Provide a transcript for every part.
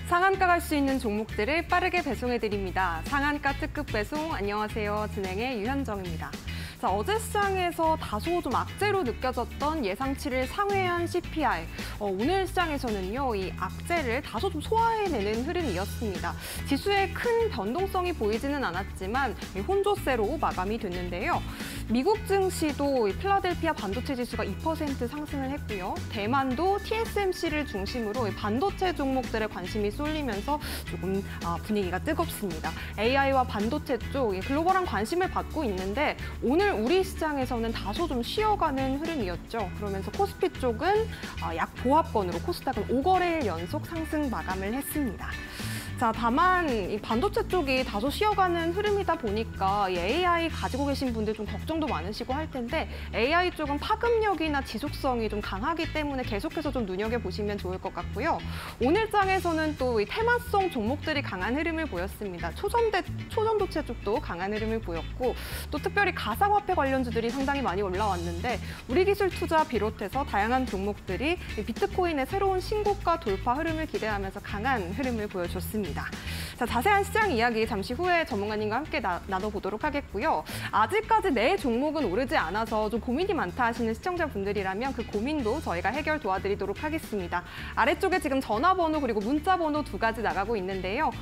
상한가 갈 수 있는 종목들을 빠르게 배송해드립니다. 상한가 특급 배송, 안녕하세요. 진행의 유현정입니다. 자, 어제 시장에서 다소 좀 악재로 느껴졌던 예상치를 상회한 CPI. 오늘 시장에서는요, 이 악재를 다소 좀 소화해내는 흐름이었습니다. 지수에 큰 변동성이 보이지는 않았지만 혼조세로 마감이 됐는데요. 미국 증시도 필라델피아 반도체 지수가 2% 상승을 했고요. 대만도 TSMC를 중심으로 반도체 종목들에 관심이 쏠리면서 조금 분위기가 뜨겁습니다. AI와 반도체 쪽 글로벌한 관심을 받고 있는데 오늘 우리 시장에서는 다소 좀 쉬어가는 흐름이었죠. 그러면서 코스피 쪽은 약 보합권으로 코스닥은 5거래일 연속 상승 마감을 했습니다. 자, 다만 이 반도체 쪽이 다소 쉬어가는 흐름이다 보니까 이 AI 가지고 계신 분들 좀 걱정도 많으시고 할 텐데 AI 쪽은 파급력이나 지속성이 좀 강하기 때문에 계속해서 좀 눈여겨보시면 좋을 것 같고요. 오늘 장에서는 또 이 테마성 종목들이 강한 흐름을 보였습니다. 초전도체 쪽도 강한 흐름을 보였고 또 특별히 가상화폐 관련주들이 상당히 많이 올라왔는데 우리기술투자 비롯해서 다양한 종목들이 비트코인의 새로운 신고가 돌파 흐름을 기대하면서 강한 흐름을 보여줬습니다. 자, 자세한 시장 이야기 잠시 후에 전문가님과 함께 나눠보도록 하겠고요. 아직까지 내 종목은 오르지 않아서 좀 고민이 많다 하시는 시청자분들이라면 그 고민도 저희가 해결 도와드리도록 하겠습니다. 아래쪽에 지금 전화번호 그리고 문자번호 2가지 나가고 있는데요.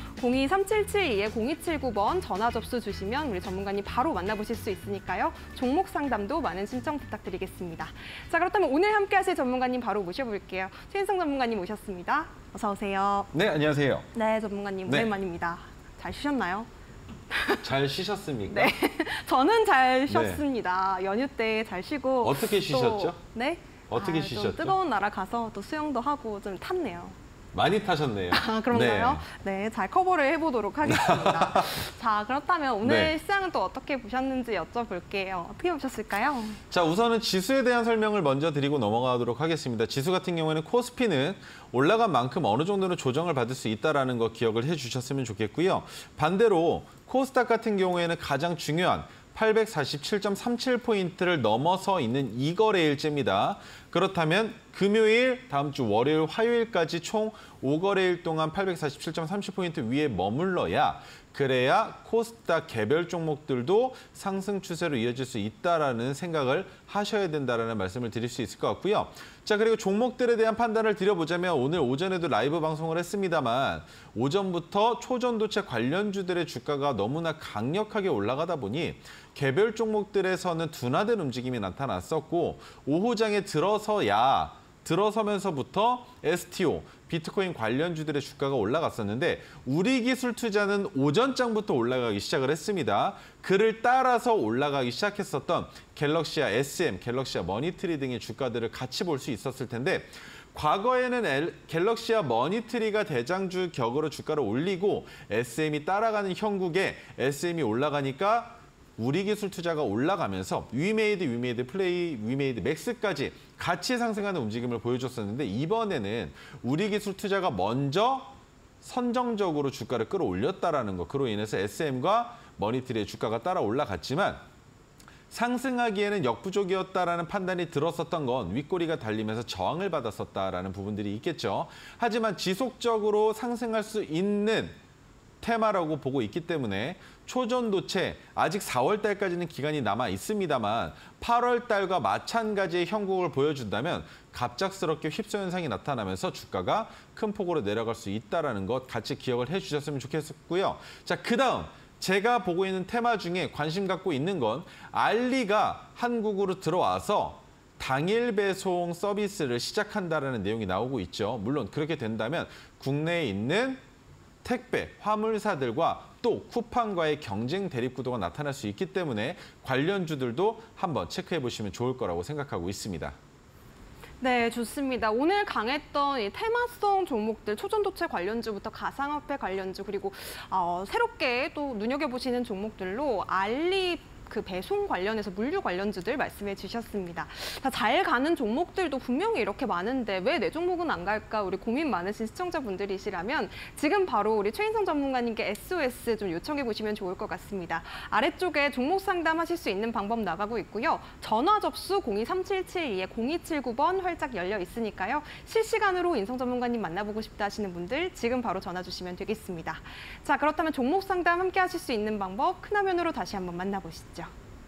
023772-0279번 전화 접수 주시면 우리 전문가님 바로 만나보실 수 있으니까요. 종목 상담도 많은 신청 부탁드리겠습니다. 자, 그렇다면 오늘 함께 하실 전문가님 바로 모셔볼게요. 최인성 전문가님 오셨습니다. 어서 오세요. 네, 안녕하세요. 네, 전문가님 오랜만입니다. 잘 쉬셨나요? 잘 쉬셨습니까? 네, 저는 잘 쉬었습니다. 연휴 때 잘 쉬고. 어떻게 쉬셨죠? 네? 어떻게 쉬셨죠? 좀 뜨거운 나라 가서 또 수영도 하고 좀 탔네요. 많이 타셨네요. 그런가요? 네, 잘 커버를 해보도록 하겠습니다. 자, 그렇다면 오늘 시장은 또 어떻게 보셨는지 여쭤볼게요. 어떻게 보셨을까요? 자, 우선은 지수에 대한 설명을 먼저 드리고 넘어가도록 하겠습니다. 지수 같은 경우에는 코스피는 올라간 만큼 어느 정도는 조정을 받을 수 있다는 거 기억을 해주셨으면 좋겠고요. 반대로 코스닥 같은 경우에는 가장 중요한 847.37포인트를 넘어서 있는 2거래일째입니다. 그렇다면 금요일, 다음 주 월요일, 화요일까지 총 5거래일 동안 847.30포인트 위에 머물러야 그래야 코스닥 개별 종목들도 상승 추세로 이어질 수 있다는 생각을 하셔야 된다는 말씀을 드릴 수 있을 것 같고요. 자, 그리고 종목들에 대한 판단을 드려보자면 오늘 오전에도 라이브 방송을 했습니다만 오전부터 초전도체 관련주들의 주가가 너무나 강력하게 올라가다 보니 개별 종목들에서는 둔화된 움직임이 나타났었고 오후장에 들어서면서부터 STO, 비트코인 관련주들의 주가가 올라갔었는데 우리기술투자는 오전장부터 올라가기 시작을 했습니다. 그를 따라서 올라가기 시작했었던 갤럭시아 SM, 갤럭시아 머니트리 등의 주가들을 같이 볼 수 있었을 텐데 과거에는 갤럭시아 머니트리가 대장주 격으로 주가를 올리고 SM이 따라가는 형국에 SM이 올라가니까 우리기술투자가 올라가면서 위메이드 플레이, 위메이드 맥스까지 같이 상승하는 움직임을 보여줬었는데 이번에는 우리기술투자가 먼저 선정적으로 주가를 끌어올렸다는 거. 그로 인해서 SM과 머니트리의 주가가 따라 올라갔지만 상승하기에는 역부족이었다라는 판단이 들었었던 건 윗꼬리가 달리면서 저항을 받았었다라는 부분들이 있겠죠. 하지만 지속적으로 상승할 수 있는 테마라고 보고 있기 때문에 초전도체 아직 4월 달까지는 기간이 남아 있습니다만 8월 달과 마찬가지의 형국을 보여준다면 갑작스럽게 휩소 현상이 나타나면서 주가가 큰 폭으로 내려갈 수 있다는 것 같이 기억을 해주셨으면 좋겠고요. 자, 그다음 제가 보고 있는 테마 중에 관심 갖고 있는 건 알리가 한국으로 들어와서 당일 배송 서비스를 시작한다는 내용이 나오고 있죠. 물론 그렇게 된다면 국내에 있는 택배, 화물사들과 또 쿠팡과의 경쟁 대립 구도가 나타날 수 있기 때문에 관련주들도 한번 체크해 보시면 좋을 거라고 생각하고 있습니다. 네, 좋습니다. 오늘 강했던 이 테마성 종목들, 초전도체 관련주부터 가상화폐 관련주, 그리고 새롭게 또 눈여겨보시는 종목들로 알리 그 배송 관련해서 물류 관련주들 말씀해 주셨습니다. 자, 잘 가는 종목들도 분명히 이렇게 많은데 왜 내 종목은 안 갈까? 우리 고민 많으신 시청자분들이시라면 지금 바로 우리 최인성 전문가님께 SOS 좀 요청해 보시면 좋을 것 같습니다. 아래쪽에 종목 상담하실 수 있는 방법 나가고 있고요. 전화 접수 023772-0279번 활짝 열려 있으니까요. 실시간으로 인성 전문가님 만나보고 싶다 하시는 분들 지금 바로 전화 주시면 되겠습니다. 자, 그렇다면 종목 상담 함께 하실 수 있는 방법 큰 화면으로 다시 한번 만나보시죠.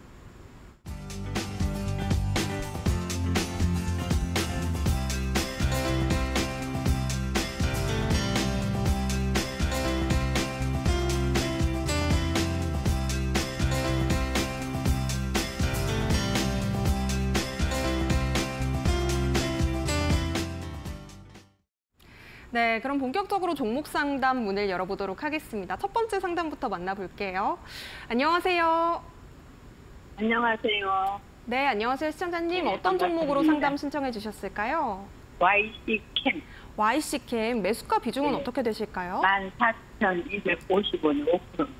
네, 그럼 본격적으로 종목 상담 문을 열어보도록 하겠습니다. 첫 번째 상담부터 만나볼게요. 안녕하세요. 안녕하세요. 네, 안녕하세요. 시청자님. 네, 어떤 종목으로 반갑습니다. 상담 신청해 주셨을까요? YC캠 YC캠 매수가 비중은 네. 어떻게 되실까요? 14,250원에 5%입니다.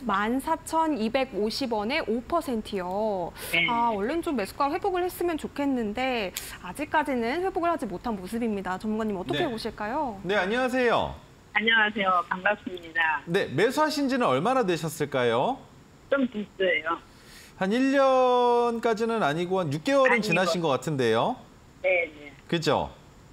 14,250원에 5%요. 네. 얼른 좀 매수가 회복을 했으면 좋겠는데 아직까지는 회복을 하지 못한 모습입니다. 전문가님 어떻게 네. 보실까요? 네, 안녕하세요. 안녕하세요. 반갑습니다. 네, 매수하신 지는 얼마나 되셨을까요? 좀 됐어요. 한 1년까지는 아니고 한 6개월은 아니고. 지나신 것 같은데요. 네네. 그죠?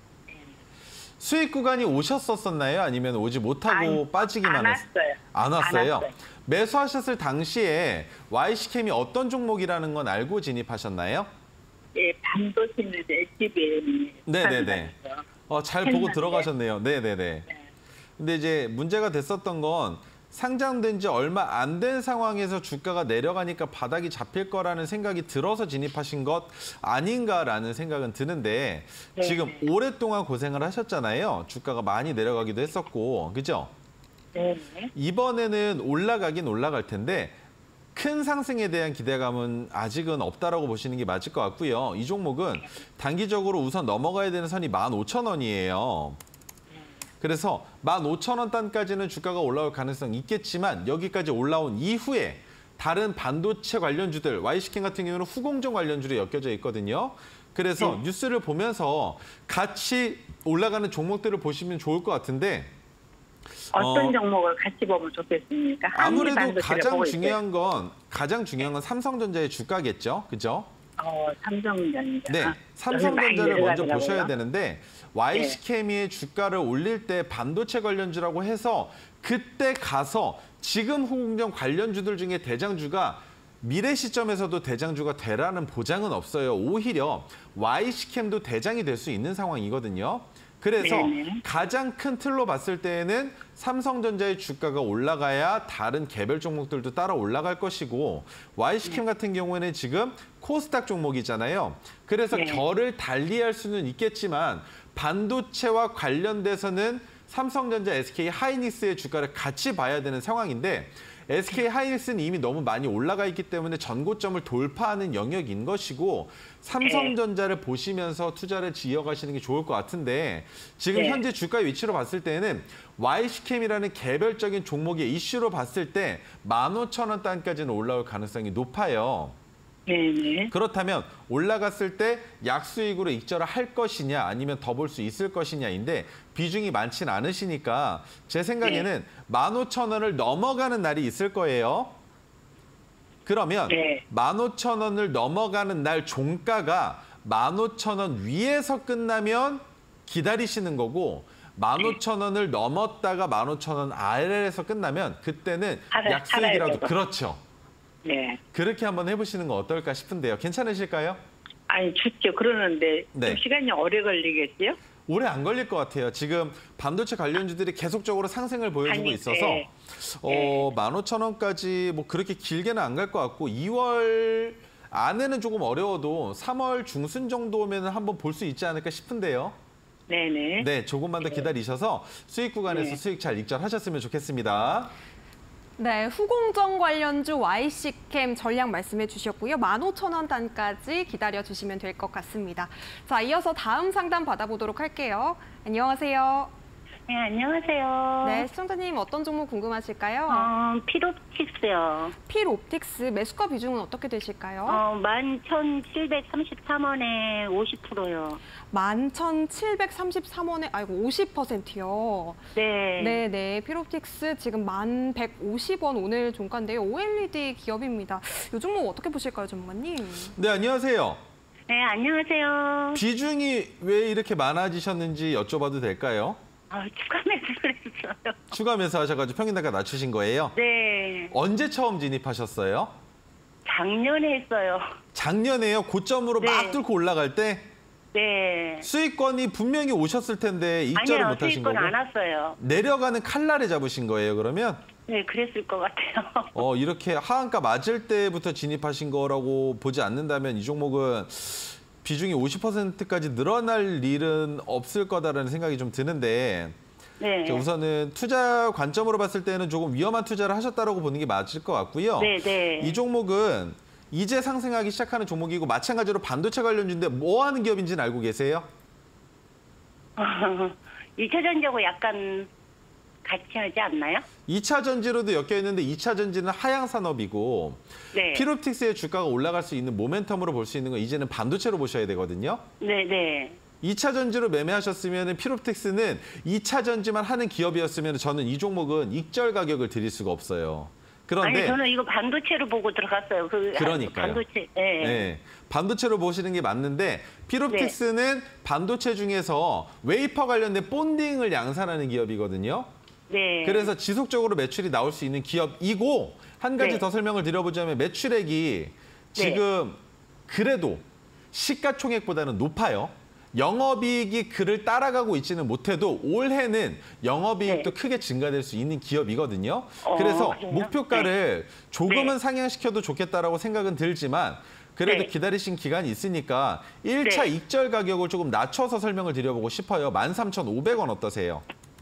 수익 구간이 오셨었나요? 아니면 오지 못하고 빠지기만 안 했어요? 왔어요. 안 왔어요? 안 왔어요. 매수하셨을 당시에 YC캠이 어떤 종목이라는 건 알고 진입하셨나요? 예, 반도체는 HBM. 네네네. 잘 보고 했는데. 들어가셨네요. 네네네. 네. 근데 이제 문제가 됐었던 건 상장된 지 얼마 안 된 상황에서 주가가 내려가니까 바닥이 잡힐 거라는 생각이 들어서 진입하신 것 아닌가라는 생각은 드는데 네. 지금 오랫동안 고생을 하셨잖아요. 주가가 많이 내려가기도 했었고, 그죠? 네네. 이번에는 올라가긴 올라갈 텐데 큰 상승에 대한 기대감은 아직은 없다라고 보시는 게 맞을 것 같고요. 이 종목은 단기적으로 우선 넘어가야 되는 선이 15,000원이에요. 그래서 15,000원 단까지는 주가가 올라올 가능성이 있겠지만 여기까지 올라온 이후에 다른 반도체 관련주들, YC캠 같은 경우는 후공정 관련주로 엮여져 있거든요. 그래서 뉴스를 보면서 같이 올라가는 종목들을 보시면 좋을 것 같은데 어떤 종목을 같이 보면 좋겠습니까? 아무래도 한미반도체를 가장 보고 중요한 건 삼성전자의 주가겠죠. 그죠? 삼성전자. 네, 삼성전자를 먼저 보셔야 되는데 YC캠이 주가를 올릴 때 반도체 관련주라고 해서 그때 가서 지금 후공정 관련주들 중에 대장주가 미래 시점에서도 대장주가 되라는 보장은 없어요. 오히려 YC캠도 대장이 될 수 있는 상황이거든요. 그래서 네네. 가장 큰 틀로 봤을 때에는 삼성전자의 주가가 올라가야 다른 개별 종목들도 따라 올라갈 것이고 YC캠 같은 경우에는 지금 코스닥 종목이잖아요. 그래서 네. 결을 달리할 수는 있겠지만 반도체와 관련돼서는 삼성전자, SK하이닉스의 주가를 같이 봐야 되는 상황인데 SK하이닉스는 이미 너무 많이 올라가 있기 때문에 전고점을 돌파하는 영역인 것이고 삼성전자를 보시면서 투자를 이어가시는 게 좋을 것 같은데 지금 네. 현재 주가의 위치로 봤을 때는 YC캠이라는 개별적인 종목의 이슈로 봤을 때 15,000원 단까지는 올라올 가능성이 높아요. 네네. 그렇다면 올라갔을 때 약수익으로 익절을 할 것이냐 아니면 더 볼 수 있을 것이냐인데 비중이 많진 않으시니까 제 생각에는 15,000원을 넘어가는 날이 있을 거예요. 그러면 네. 15,000원을 넘어가는 날 종가가 15,000원 위에서 끝나면 기다리시는 거고 15,000원을 넘었다가 15,000원 아래에서 끝나면 그때는 살아야 약수익이라도 되고. 그렇죠. 네. 그렇게 한번 해보시는 거 어떨까 싶은데요. 괜찮으실까요? 아니, 좋죠. 그러는데 네. 좀 시간이 오래 걸리겠지요? 오래 안 걸릴 것 같아요. 지금 반도체 관련주들이 계속적으로 상승을 보여주고 아니, 있어서 네. 15,000원까지 뭐 그렇게 길게는 안 갈 것 같고 2월 안에는 조금 어려워도 3월 중순 정도면 한번 볼 수 있지 않을까 싶은데요. 네네. 네, 조금만 더 기다리셔서 수익 구간에서 네. 수익 잘 익절하셨으면 좋겠습니다. 네, 후공정 관련주 YC캠 전략 말씀해 주셨고요. 15,000원 단까지 기다려 주시면 될 것 같습니다. 자, 이어서 다음 상담 받아보도록 할게요. 안녕하세요. 네, 안녕하세요. 네, 시청자님 어떤 종목 궁금하실까요? 필옵틱스요. 필옵틱스 매수가 비중은 어떻게 되실까요? 11,733원에 50%요. 11,733원에 아이고 50%요. 네. 네, 필옵틱스 지금 1150원 오늘 종가인데요. OLED 기업입니다. 이 종목 어떻게 보실까요, 전문가님? 네, 안녕하세요. 네, 안녕하세요. 비중이 왜 이렇게 많아지셨는지 여쭤봐도 될까요? 추가 매수를 했어요. 추가 매수하셔가지고 평균 단가 낮추신 거예요? 네. 언제 처음 진입하셨어요? 작년에 했어요. 작년에요? 고점으로 네. 막 뚫고 올라갈 때? 네. 수익권이 분명히 오셨을 텐데 입절을 아니요, 못 하신 수익권 거고? 안 왔어요. 내려가는 칼날에 잡으신 거예요, 그러면? 네, 그랬을 것 같아요. 이렇게 하한가 맞을 때부터 진입하신 거라고 보지 않는다면 이 종목은 비중이 50%까지 늘어날 일은 없을 거다라는 생각이 좀 드는데 네. 자, 우선은 투자 관점으로 봤을 때는 조금 위험한 투자를 하셨다라고 보는 게 맞을 것 같고요. 네, 네. 이 종목은 이제 상승하기 시작하는 종목이고 마찬가지로 반도체 관련주인데 뭐 하는 기업인지는 알고 계세요? 2차 전지하고 약간 같이 하지 않나요? 2차 전지로도 엮여 있는데 2차 전지는 하향 산업이고 네. 필옵틱스의 주가가 올라갈 수 있는 모멘텀으로 볼 수 있는 건 이제는 반도체로 보셔야 되거든요. 네, 네. 2차 전지로 매매하셨으면 필옵틱스는 2차 전지만 하는 기업이었으면 저는 이 종목은 익절 가격을 드릴 수가 없어요. 그런데 아니, 저는 이거 반도체로 보고 들어갔어요. 그러니까요. 반도체. 네. 네, 반도체로 보시는 게 맞는데 필옵틱스는 반도체 중에서 웨이퍼 관련된 본딩을 양산하는 기업이거든요. 네. 그래서 지속적으로 매출이 나올 수 있는 기업이고 한 가지 네. 더 설명을 드려보자면 매출액이 지금 그래도 시가총액보다는 높아요. 영업이익이 그를 따라가고 있지는 못해도 올해는 영업이익도 네. 크게 증가될 수 있는 기업이거든요. 그래서 그래요? 목표가를 조금은 네. 상향시켜도 좋겠다라고 생각은 들지만 그래도 네. 기다리신 기간이 있으니까 1차 네. 익절 가격을 조금 낮춰서 설명을 드려보고 싶어요. 13,500원 어떠세요?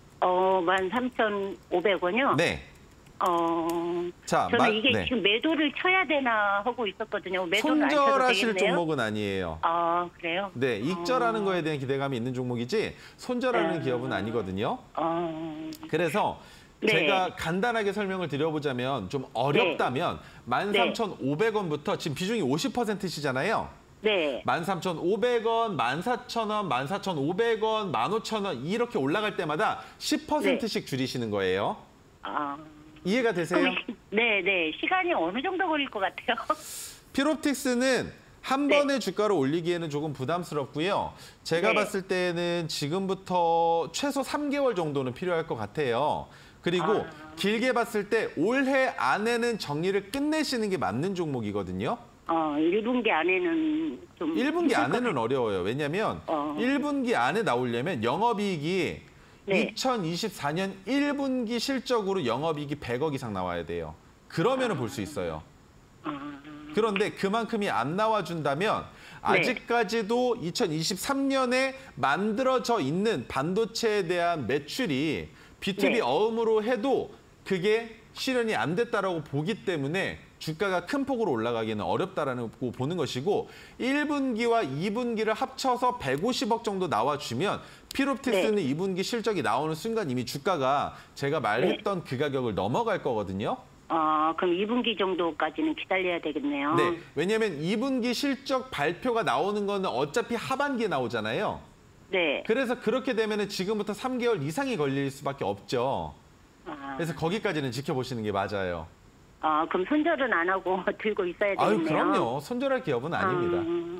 13,500원이요? 네. 자, 저는 이게 네. 지금 매도를 쳐야 되나 하고 있었거든요. 매도를 안 쳐도 손절하실 되겠네요? 종목은 아니에요. 그래요? 네, 익절하는 거에 대한 기대감이 있는 종목이지 손절하는 기업은 아니거든요. 그래서 네. 제가 간단하게 설명을 드려보자면 좀 어렵다면 13,500원부터 지금 비중이 50%시잖아요. 네. 13,500원, 14,000원, 14,500원, 15,000원 이렇게 올라갈 때마다 10%씩 줄이시는 거예요. 이해가 되세요? 네, 네. 시간이 어느 정도 걸릴 것 같아요? 필옵틱스는 한 네. 번에 주가를 올리기에는 조금 부담스럽고요. 제가 네. 봤을 때는 지금부터 최소 3개월 정도는 필요할 것 같아요. 그리고 길게 봤을 때 올해 안에는 정리를 끝내시는 게 맞는 종목이거든요. 1분기 안에는 좀 1분기 안에는 어려워요. 왜냐하면 1분기 안에 나오려면 영업이익이 네. 2024년 1분기 실적으로 영업이익이 100억 이상 나와야 돼요. 그러면 볼 수 있어요. 그런데 그만큼이 안 나와준다면 아직까지도 2023년에 만들어져 있는 반도체에 대한 매출이 B2B 네. 어음으로 해도 그게 실현이 안 됐다라고 보기 때문에 주가가 큰 폭으로 올라가기는 어렵다라는 거 보는 것이고 1분기와 2분기를 합쳐서 150억 정도 나와주면 필옵틱스는 2분기 실적이 나오는 순간 이미 주가가 제가 말했던 그 가격을 넘어갈 거거든요. 그럼 2분기 정도까지는 기다려야 되겠네요. 네, 왜냐하면 2분기 실적 발표가 나오는 거는 어차피 하반기에 나오잖아요. 네. 그래서 그렇게 되면 지금부터 3개월 이상이 걸릴 수밖에 없죠. 그래서 거기까지는 지켜보시는 게 맞아요. 그럼 손절은 안 하고 들고 있어야 되겠네요. 아유, 그럼요. 손절할 기업은 아닙니다.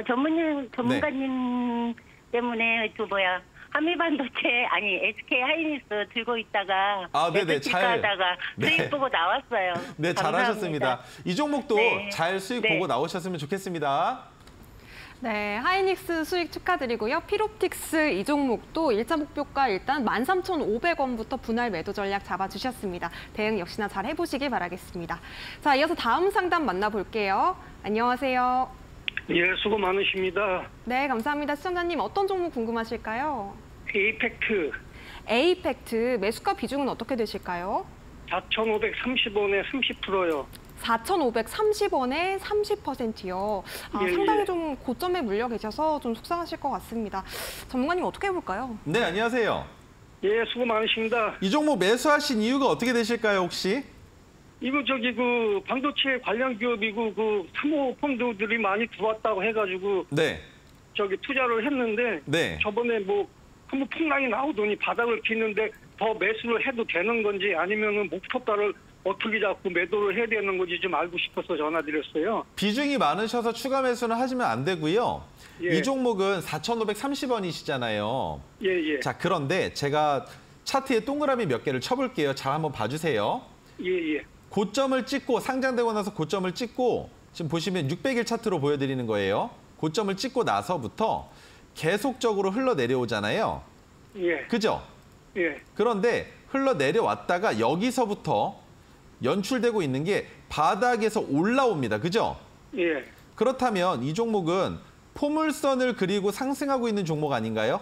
전문가님 때문에 한미반도체 SK 하이닉스 들고 있다가 네네, 하다가 수익 보고 나왔어요. 네, 잘하셨습니다. 이 종목도 잘 수익 보고 나오셨으면 좋겠습니다. 네, 하이닉스 수익 축하드리고요. 필옵틱스 이 종목도 일자 목표가 일단 13,500원부터 분할 매도 전략 잡아주셨습니다. 대응 역시나 잘 해보시길 바라겠습니다. 자, 이어서 다음 상담 만나볼게요. 안녕하세요. 예, 수고 많으십니다. 네, 감사합니다. 시청자님 어떤 종목 궁금하실까요? 에이펙트 에이펙트 매수가 비중은 어떻게 되실까요? 4,530원에 30%요. 4,530원에 30%요. 예, 상당히 예. 좀 고점에 물려 계셔서 좀 속상하실 것 같습니다. 전문가님 어떻게 해볼까요? 네, 안녕하세요. 예, 수고 많으십니다. 이 종목 매수하신 이유가 어떻게 되실까요, 혹시? 이거 그 반도체 관련 기업이고 그 사모펀드들이 많이 들어왔다고 해가지고 네. 투자를 했는데 네. 저번에 뭐 한번 폭락이 나오더니 바닥을 쳤는데 더 매수를 해도 되는 건지 아니면은 목표가를 어떻게 잡고 매도를 해야 되는 건지 좀 알고 싶어서 전화드렸어요. 비중이 많으셔서 추가 매수는 하시면 안 되고요. 예. 이 종목은 4,530원이시잖아요. 예. 자, 그런데 제가 차트에 동그라미 몇 개를 쳐볼게요. 잘 한번 봐주세요. 예. 고점을 찍고 상장되고 나서 고점을 찍고 지금 보시면 600일 차트로 보여드리는 거예요. 고점을 찍고 나서부터 계속적으로 흘러내려오잖아요. 예. 그죠? 예. 그런데 흘러내려왔다가 여기서부터 연출되고 있는 게 바닥에서 올라옵니다. 그죠? 예. 그렇다면 이 종목은 포물선을 그리고 상승하고 있는 종목 아닌가요?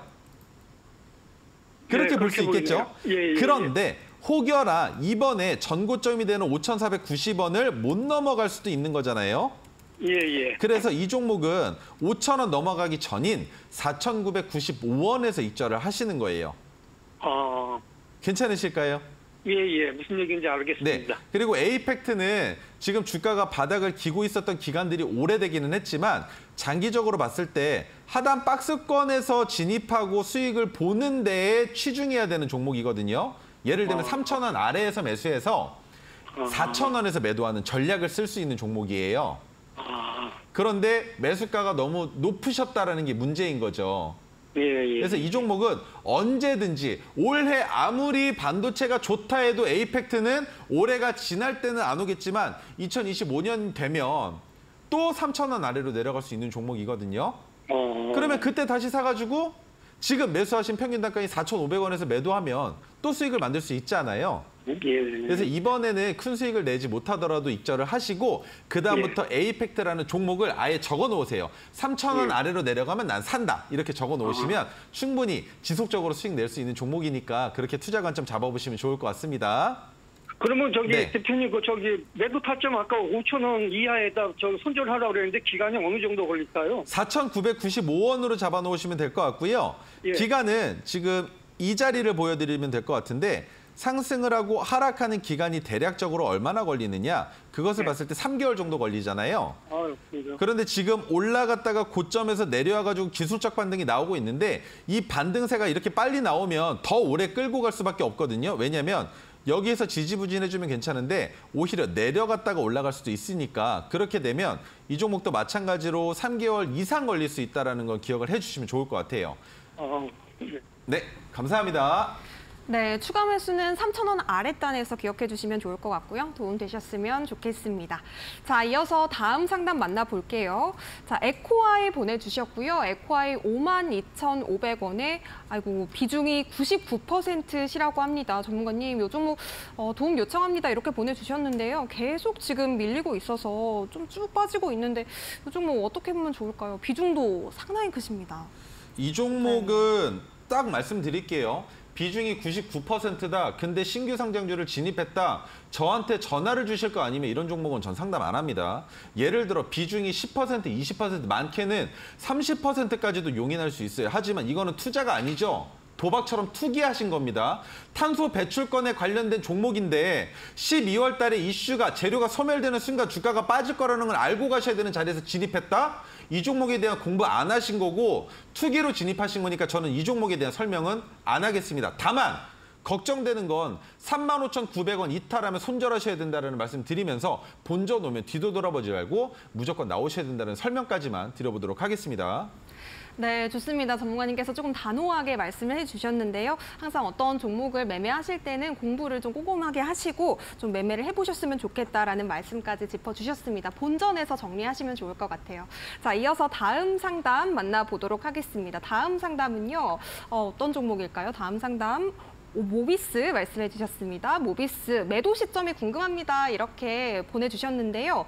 그렇게 볼 수 그렇게 있겠죠? 보이네요. 예. 그런데 혹여나 이번에 전고점이 되는 5,490원을 못 넘어갈 수도 있는 거잖아요. 예. 그래서 이 종목은 5,000원 넘어가기 전인 4,995원에서 입절을 하시는 거예요. 괜찮으실까요? 예. 무슨 얘기인지 알겠습니다. 네. 그리고 에이펙트는 지금 주가가 바닥을 기고 있었던 기간들이 오래되기는 했지만 장기적으로 봤을 때 하단 박스권에서 진입하고 수익을 보는 데에 치중해야 되는 종목이거든요. 예를 들면 3,000원 아래에서 매수해서 4,000원에서 매도하는 전략을 쓸 수 있는 종목이에요. 그런데 매수가가 너무 높으셨다라는 게 문제인 거죠. 예. 그래서 이 종목은 언제든지 올해 아무리 반도체가 좋다 해도 에이펙트는 올해가 지날 때는 안 오겠지만 2025년 되면 또 3,000원 아래로 내려갈 수 있는 종목이거든요. 그러면 그때 다시 사가지고 지금 매수하신 평균 단가인 4,500원에서 매도하면 또 수익을 만들 수 있잖아요. 예. 그래서 이번에는 큰 수익을 내지 못하더라도 입절을 하시고 그다음부터 에이펙트라는 종목을 아예 적어 놓으세요. 3,000원 아래로 내려가면 난 산다. 이렇게 적어 놓으시면 충분히 지속적으로 수익 낼 수 있는 종목이니까 그렇게 투자 관점 잡아보시면 좋을 것 같습니다. 그러면 네. 대표님 매도 타점 아까 5,000원 이하에다 손절하라고 그랬는데 기간이 어느 정도 걸릴까요? 4,995원으로 잡아 놓으시면 될 것 같고요. 예. 기간은 지금 이 자리를 보여드리면 될 것 같은데 상승을 하고 하락하는 기간이 대략적으로 얼마나 걸리느냐 그것을 봤을 때 3개월 정도 걸리잖아요. 그래요. 그런데 지금 올라갔다가 고점에서 내려와가지고 기술적 반등이 나오고 있는데 이 반등세가 이렇게 빨리 나오면 더 오래 끌고 갈 수밖에 없거든요. 왜냐하면 여기에서 지지부진해주면 괜찮은데 오히려 내려갔다가 올라갈 수도 있으니까 그렇게 되면 이 종목도 마찬가지로 3개월 이상 걸릴 수 있다는 걸 기억을 해주시면 좋을 것 같아요. 네, 감사합니다. 네, 추가 매수는 3,000원 아랫단에서 기억해 주시면 좋을 것 같고요. 도움 되셨으면 좋겠습니다. 자, 이어서 다음 상담 만나볼게요. 자, 에코아이 보내주셨고요. 에코아이 52,500원에 비중이 99%시라고 합니다. 전문가님, 요 종목 도움 요청합니다. 이렇게 보내주셨는데요. 계속 지금 밀리고 있어서 좀 쭉 빠지고 있는데 요 종목 어떻게 보면 좋을까요? 비중도 상당히 크십니다. 이 종목은 딱 말씀드릴게요. 비중이 99%다. 근데 신규 상장주를 진입했다. 저한테 전화를 주실 거 아니면 이런 종목은 전 상담 안 합니다. 예를 들어 비중이 10%, 20%, 많게는 30%까지도 용인할 수 있어요. 하지만 이거는 투자가 아니죠. 도박처럼 투기하신 겁니다. 탄소 배출권에 관련된 종목인데 12월 달에 이슈가 재료가 소멸되는 순간 주가가 빠질 거라는 걸 알고 가셔야 되는 자리에서 진입했다? 이 종목에 대한 공부 안 하신 거고 투기로 진입하신 거니까 저는 이 종목에 대한 설명은 안 하겠습니다. 다만 걱정되는 건 35,900원 이탈하면 손절하셔야 된다는 말씀 드리면서 본전 오면 뒤도 돌아보지 말고 무조건 나오셔야 된다는 설명까지만 드려보도록 하겠습니다. 네, 좋습니다. 전문가님께서 조금 단호하게 말씀을 해주셨는데요. 항상 어떤 종목을 매매하실 때는 공부를 좀 꼼꼼하게 하시고 좀 매매를 해보셨으면 좋겠다라는 말씀까지 짚어주셨습니다. 본전에서 정리하시면 좋을 것 같아요. 자, 이어서 다음 상담 만나보도록 하겠습니다. 다음 상담은요. 어떤 종목일까요? 다음 상담. 모비스 말씀해 주셨습니다. 모비스 매도 시점이 궁금합니다. 이렇게 보내주셨는데요.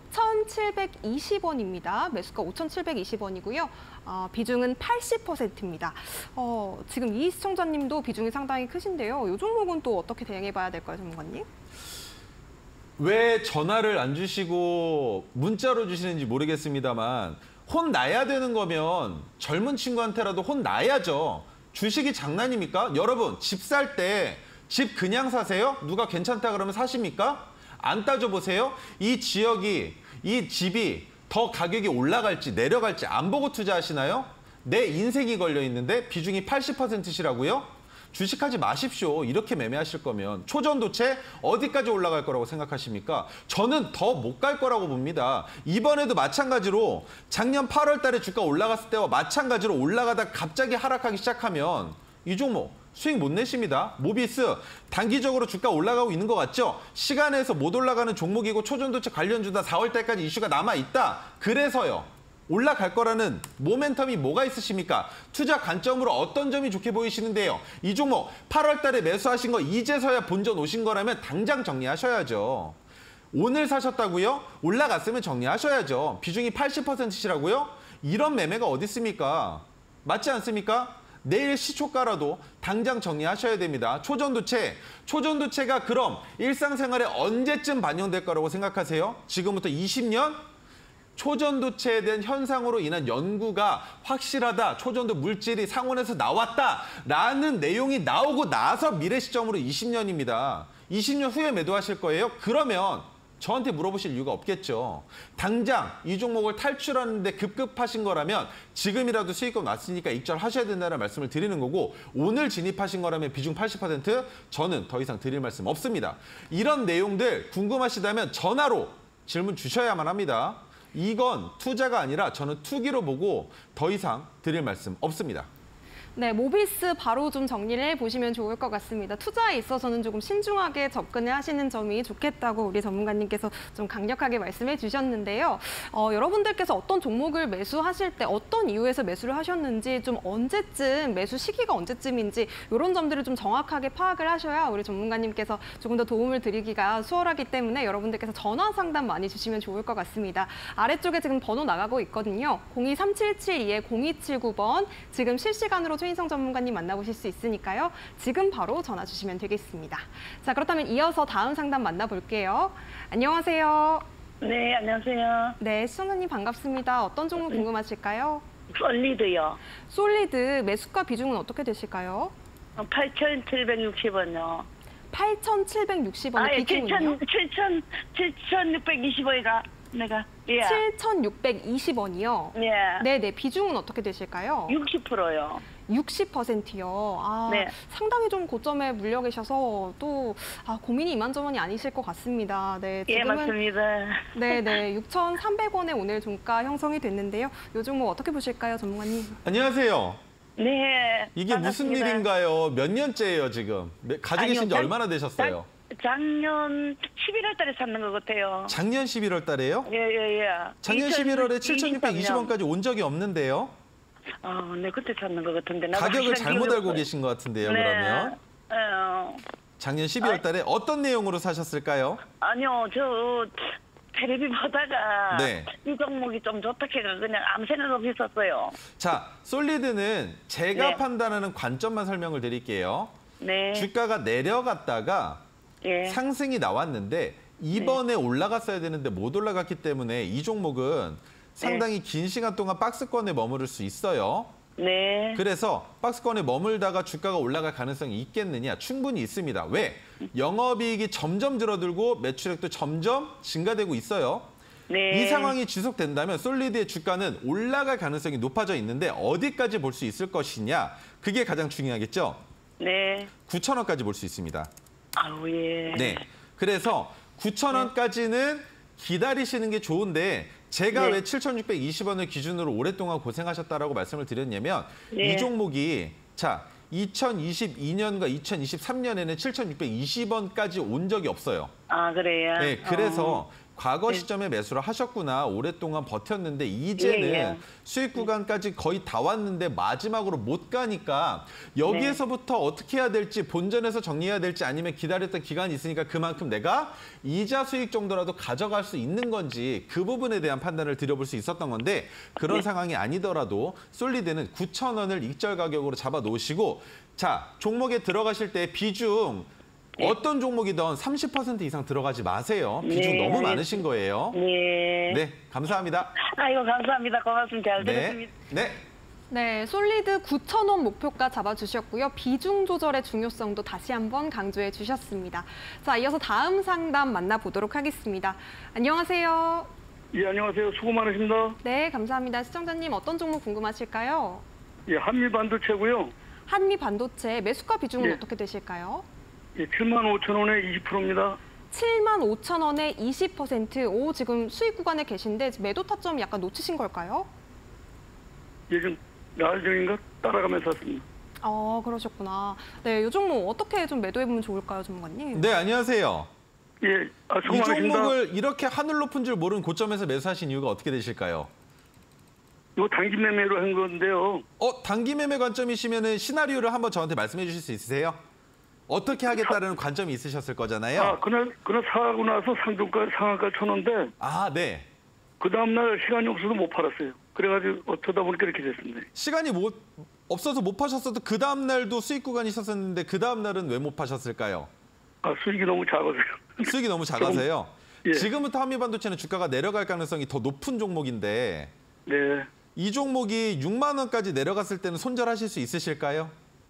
5,720원입니다. 매수가 5,720원이고요. 비중은 80%입니다. 지금 이 시청자님도 비중이 상당히 크신데요. 이 종목은 또 어떻게 대응해 봐야 될까요, 전문가님? 왜 전화를 안 주시고 문자로 주시는지 모르겠습니다만 혼나야 되는 거면 젊은 친구한테라도 혼나야죠. 주식이 장난입니까? 여러분, 집 살 때 집 그냥 사세요? 누가 괜찮다 그러면 사십니까? 안 따져보세요? 이 지역이, 이 집이 더 가격이 올라갈지 내려갈지 안 보고 투자하시나요? 내 인생이 걸려 있는데 비중이 80%시라고요? 주식하지 마십시오. 이렇게 매매하실 거면. 초전도체 어디까지 올라갈 거라고 생각하십니까? 저는 더 못 갈 거라고 봅니다. 이번에도 마찬가지로 작년 8월 달에 주가 올라갔을 때와 마찬가지로 올라가다 갑자기 하락하기 시작하면 이 종목 수익 못 내십니다. 모비스 단기적으로 주가 올라가고 있는 것 같죠? 시간에서 못 올라가는 종목이고 초전도체 관련주다 4월 달까지 이슈가 남아있다. 그래서요. 올라갈 거라는 모멘텀이 뭐가 있으십니까? 투자 관점으로 어떤 점이 좋게 보이시는데요? 이 종목 8월 달에 매수하신 거 이제서야 본전 오신 거라면 당장 정리하셔야죠. 오늘 사셨다고요? 올라갔으면 정리하셔야죠. 비중이 80%시라고요? 이런 매매가 어디 있습니까? 맞지 않습니까? 내일 시초가라도 당장 정리하셔야 됩니다. 초전도체가 그럼 일상생활에 언제쯤 반영될 거라고 생각하세요? 지금부터 20년? 초전도체에 대한 현상으로 인한 연구가 확실하다. 초전도 물질이 상온에서 나왔다라는 내용이 나오고 나서 미래 시점으로 20년입니다. 20년 후에 매도하실 거예요? 그러면 저한테 물어보실 이유가 없겠죠. 당장 이 종목을 탈출하는데 급급하신 거라면 지금이라도 수익금 났으니까 익절하셔야 된다는 말씀을 드리는 거고 오늘 진입하신 거라면 비중 80% 저는 더 이상 드릴 말씀 없습니다. 이런 내용들 궁금하시다면 전화로 질문 주셔야만 합니다. 이건 투자가 아니라 저는 투기로 보고 더 이상 드릴 말씀 없습니다. 네, 모비스 바로 좀 정리를 해보시면 좋을 것 같습니다. 투자에 있어서는 조금 신중하게 접근을 하시는 점이 좋겠다고 우리 전문가님께서 좀 강력하게 말씀해 주셨는데요. 여러분들께서 어떤 종목을 매수하실 때 어떤 이유에서 매수를 하셨는지 좀 언제쯤, 매수 시기가 언제쯤인지 이런 점들을 좀 정확하게 파악을 하셔야 우리 전문가님께서 조금 더 도움을 드리기가 수월하기 때문에 여러분들께서 전화 상담 많이 주시면 좋을 것 같습니다. 아래쪽에 지금 번호 나가고 있거든요. 023772-0279번 지금 실시간으로 최인성 전문가님 만나보실 수 있으니까요. 지금 바로 전화 주시면 되겠습니다. 자, 그렇다면 이어서 다음 상담 만나볼게요. 안녕하세요. 네, 안녕하세요. 네, 시청자님 반갑습니다. 어떤 종목 궁금하실까요? 솔리드요. 솔리드 매수가 비중은 어떻게 되실까요? 8,760원요. 8,760원의 비중은요? 7,620원이가 내가. 예. 7,620원이요? 네. 네네, 비중은 어떻게 되실까요? 60%요. 60%요. 네. 상당히 좀 고점에 물려 계셔서 또 고민이 이만저만이 아니실 것 같습니다. 네, 예, 지금은 맞습니다. 네네, 6,300원에 오늘 종가 형성이 됐는데요. 요 종목 어떻게 보실까요, 전문가님? 안녕하세요. 네. 이게 반갑습니다. 무슨 일인가요? 몇 년째예요, 지금? 가지고 계신 지 얼마나 되셨어요? 작년 11월 달에 샀는 것 같아요. 작년 11월 달에요? 예. 작년 11월에 7,620원까지 온 적이 없는데요. 네, 그때 샀는 것 같은데. 나도 가격을 확실한 잘못 기억이 알고 없어요. 계신 것 같은데요, 네. 그러면. 작년 12월 달에 어떤 내용으로 사셨을까요? 아니요, 저 텔레비 보다가 네. 이 종목이 좀 좋다 해가 그냥 아무 생각 없이 썼어요. 자, 솔리드는 제가 네. 판단하는 관점만 설명을 드릴게요. 네. 주가가 내려갔다가 예. 상승이 나왔는데 이번에 올라갔어야 되는데 못 올라갔기 때문에 이 종목은 상당히 긴 시간 동안 박스권에 머무를 수 있어요. 네. 그래서 박스권에 머물다가 주가가 올라갈 가능성이 있겠느냐? 충분히 있습니다. 왜? 영업이익이 점점 줄어들고 매출액도 점점 증가되고 있어요. 네. 이 상황이 지속된다면 솔리드의 주가는 올라갈 가능성이 높아져 있는데 어디까지 볼 수 있을 것이냐? 그게 가장 중요하겠죠? 네. 9,000원까지 볼 수 있습니다. 아우, 예. 네. 그래서 9,000원까지는 기다리시는 게 좋은데 제가 네. 왜 7,620원을 기준으로 오랫동안 고생하셨다라고 말씀을 드렸냐면 네. 이 종목이 자 2022년과 2023년에는 7,620원까지 온 적이 없어요. 아, 그래요? 네, 그래서 과거 시점에 매수를 하셨구나. 오랫동안 버텼는데 이제는 예. 수익 구간까지 거의 다 왔는데 마지막으로 못 가니까 여기에서부터 어떻게 해야 될지 본전에서 정리해야 될지 아니면 기다렸던 기간이 있으니까 그만큼 내가 이자 수익 정도라도 가져갈 수 있는 건지 그 부분에 대한 판단을 드려볼 수 있었던 건데 그런 상황이 아니더라도 솔리드는 9,000원을 익절 가격으로 잡아 놓으시고 자, 종목에 들어가실 때 비중 어떤 종목이든 30% 이상 들어가지 마세요. 비중 네, 너무 많으신 거예요. 네. 네, 감사합니다. 아이고, 감사합니다. 고맙습니다. 잘 네, 들었습니다. 네. 네, 솔리드 9,000원 목표가 잡아주셨고요. 비중 조절의 중요성도 다시 한번 강조해 주셨습니다. 자, 이어서 다음 상담 만나보도록 하겠습니다. 안녕하세요. 예, 안녕하세요. 수고 많으십니다. 네, 감사합니다. 시청자님 어떤 종목 궁금하실까요? 예, 한미반도체고요. 한미 반도체 매수가 비중은 네. 어떻게 되실까요? 예, 75,000원에 20%입니다. 75,000원에 20%. 오, 지금 수익 구간에 계신데 매도 타점 약간 놓치신 걸까요? 예, 좀 나흘 전인가 따라가면서 샀습니다. 그러셨구나. 네, 이 종목 어떻게 좀 매도해보면 좋을까요, 전문가님? 네, 안녕하세요. 예, 수고 이 많으십니다. 종목을 이렇게 하늘 높은 줄 모르는 고점에서 매수하신 이유가 어떻게 되실까요? 이거 단기 매매로 한 건데요. 단기 매매 관점이시면 시나리오를 한번 저한테 말씀해 주실 수 있으세요? 어떻게 하겠다는 관점이 있으셨을 거잖아요. 그날 사고 나서 상한가 쳤는데 아, 네. 그 다음날 시간이 없어서 못 팔았어요. 그래가지고 어쩌다 보니까 이렇게 됐습니다. 시간이 없어서 못 파셨어도 그 다음 날도 수익 구간이 있었는데 그 다음 날은 왜 못 파셨을까요? 수익이 너무 작아서요. 수익이 너무 작아서요. 예. 지금부터 한미반도체는 주가가 내려갈 가능성이 더 높은 종목인데 네. 이 종목이 6만 원까지 내려갔을 때는 손절하실 수 있으실까요?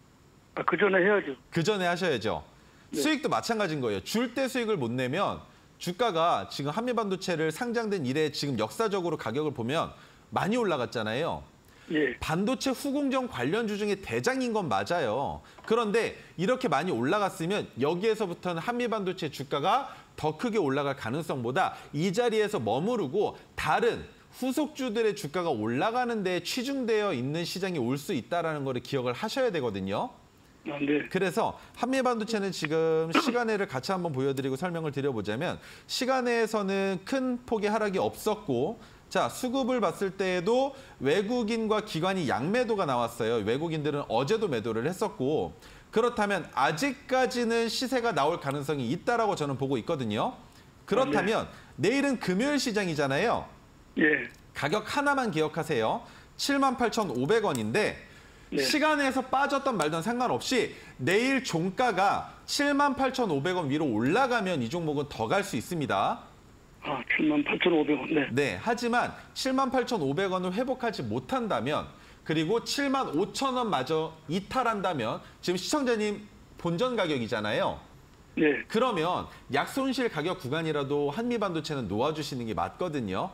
그 전에 해야죠. 그 전에 하셔야죠. 네. 수익도 마찬가지인 거예요. 줄 때 수익을 못 내면 주가가 지금 한미반도체를 상장된 이래 지금 역사적으로 가격을 보면 많이 올라갔잖아요. 예. 반도체 후공정 관련주 중에 대장인 건 맞아요. 그런데 이렇게 많이 올라갔으면 여기에서부터는 한미반도체 주가가 더 크게 올라갈 가능성보다 이 자리에서 머무르고 다른 후속주들의 주가가 올라가는 데 치중되어 있는 시장이 올 수 있다는 걸 기억을 하셔야 되거든요. 네. 그래서 한미반도체는 지금 시간외를 같이 한번 보여드리고 설명을 드려보자면 시간외에서는 큰 폭의 하락이 없었고 자, 수급을 봤을 때에도 외국인과 기관이 양매도가 나왔어요. 외국인들은 어제도 매도를 했었고 그렇다면 아직까지는 시세가 나올 가능성이 있다라고 저는 보고 있거든요. 그렇다면 내일은 금요일 시장이잖아요. 예. 가격 하나만 기억하세요. 78,500원인데 네. 시간에서 빠졌던 말던 상관없이 내일 종가가 78,500원 위로 올라가면 이 종목은 더 갈 수 있습니다. 78,500원. 네. 네, 하지만 78,500원을 회복하지 못한다면 그리고 75,000원마저 이탈한다면 지금 시청자님 본전 가격이잖아요. 네. 그러면 약손실 가격 구간이라도 한미반도체는 놓아주시는 게 맞거든요.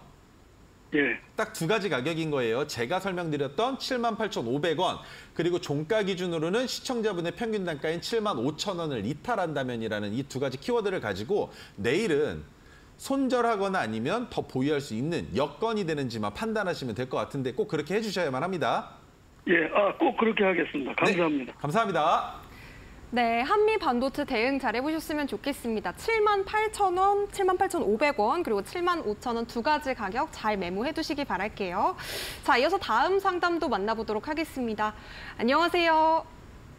예. 딱 두 가지 가격인 거예요. 제가 설명드렸던 78,500원 그리고 종가 기준으로는 시청자분의 평균 단가인 75,000원을 이탈한다면이라는 이 두 가지 키워드를 가지고 내일은 손절하거나 아니면 더 보유할 수 있는 여건이 되는지만 판단하시면 될 것 같은데 꼭 그렇게 해주셔야만 합니다. 예. 꼭 그렇게 하겠습니다. 감사합니다. 네, 감사합니다. 네, 한미 반도체 대응 잘 해보셨으면 좋겠습니다. 78,000원, 78,500원, 그리고 75,000원 두 가지 가격 잘 메모해 두시기 바랄게요. 자, 이어서 다음 상담도 만나보도록 하겠습니다. 안녕하세요.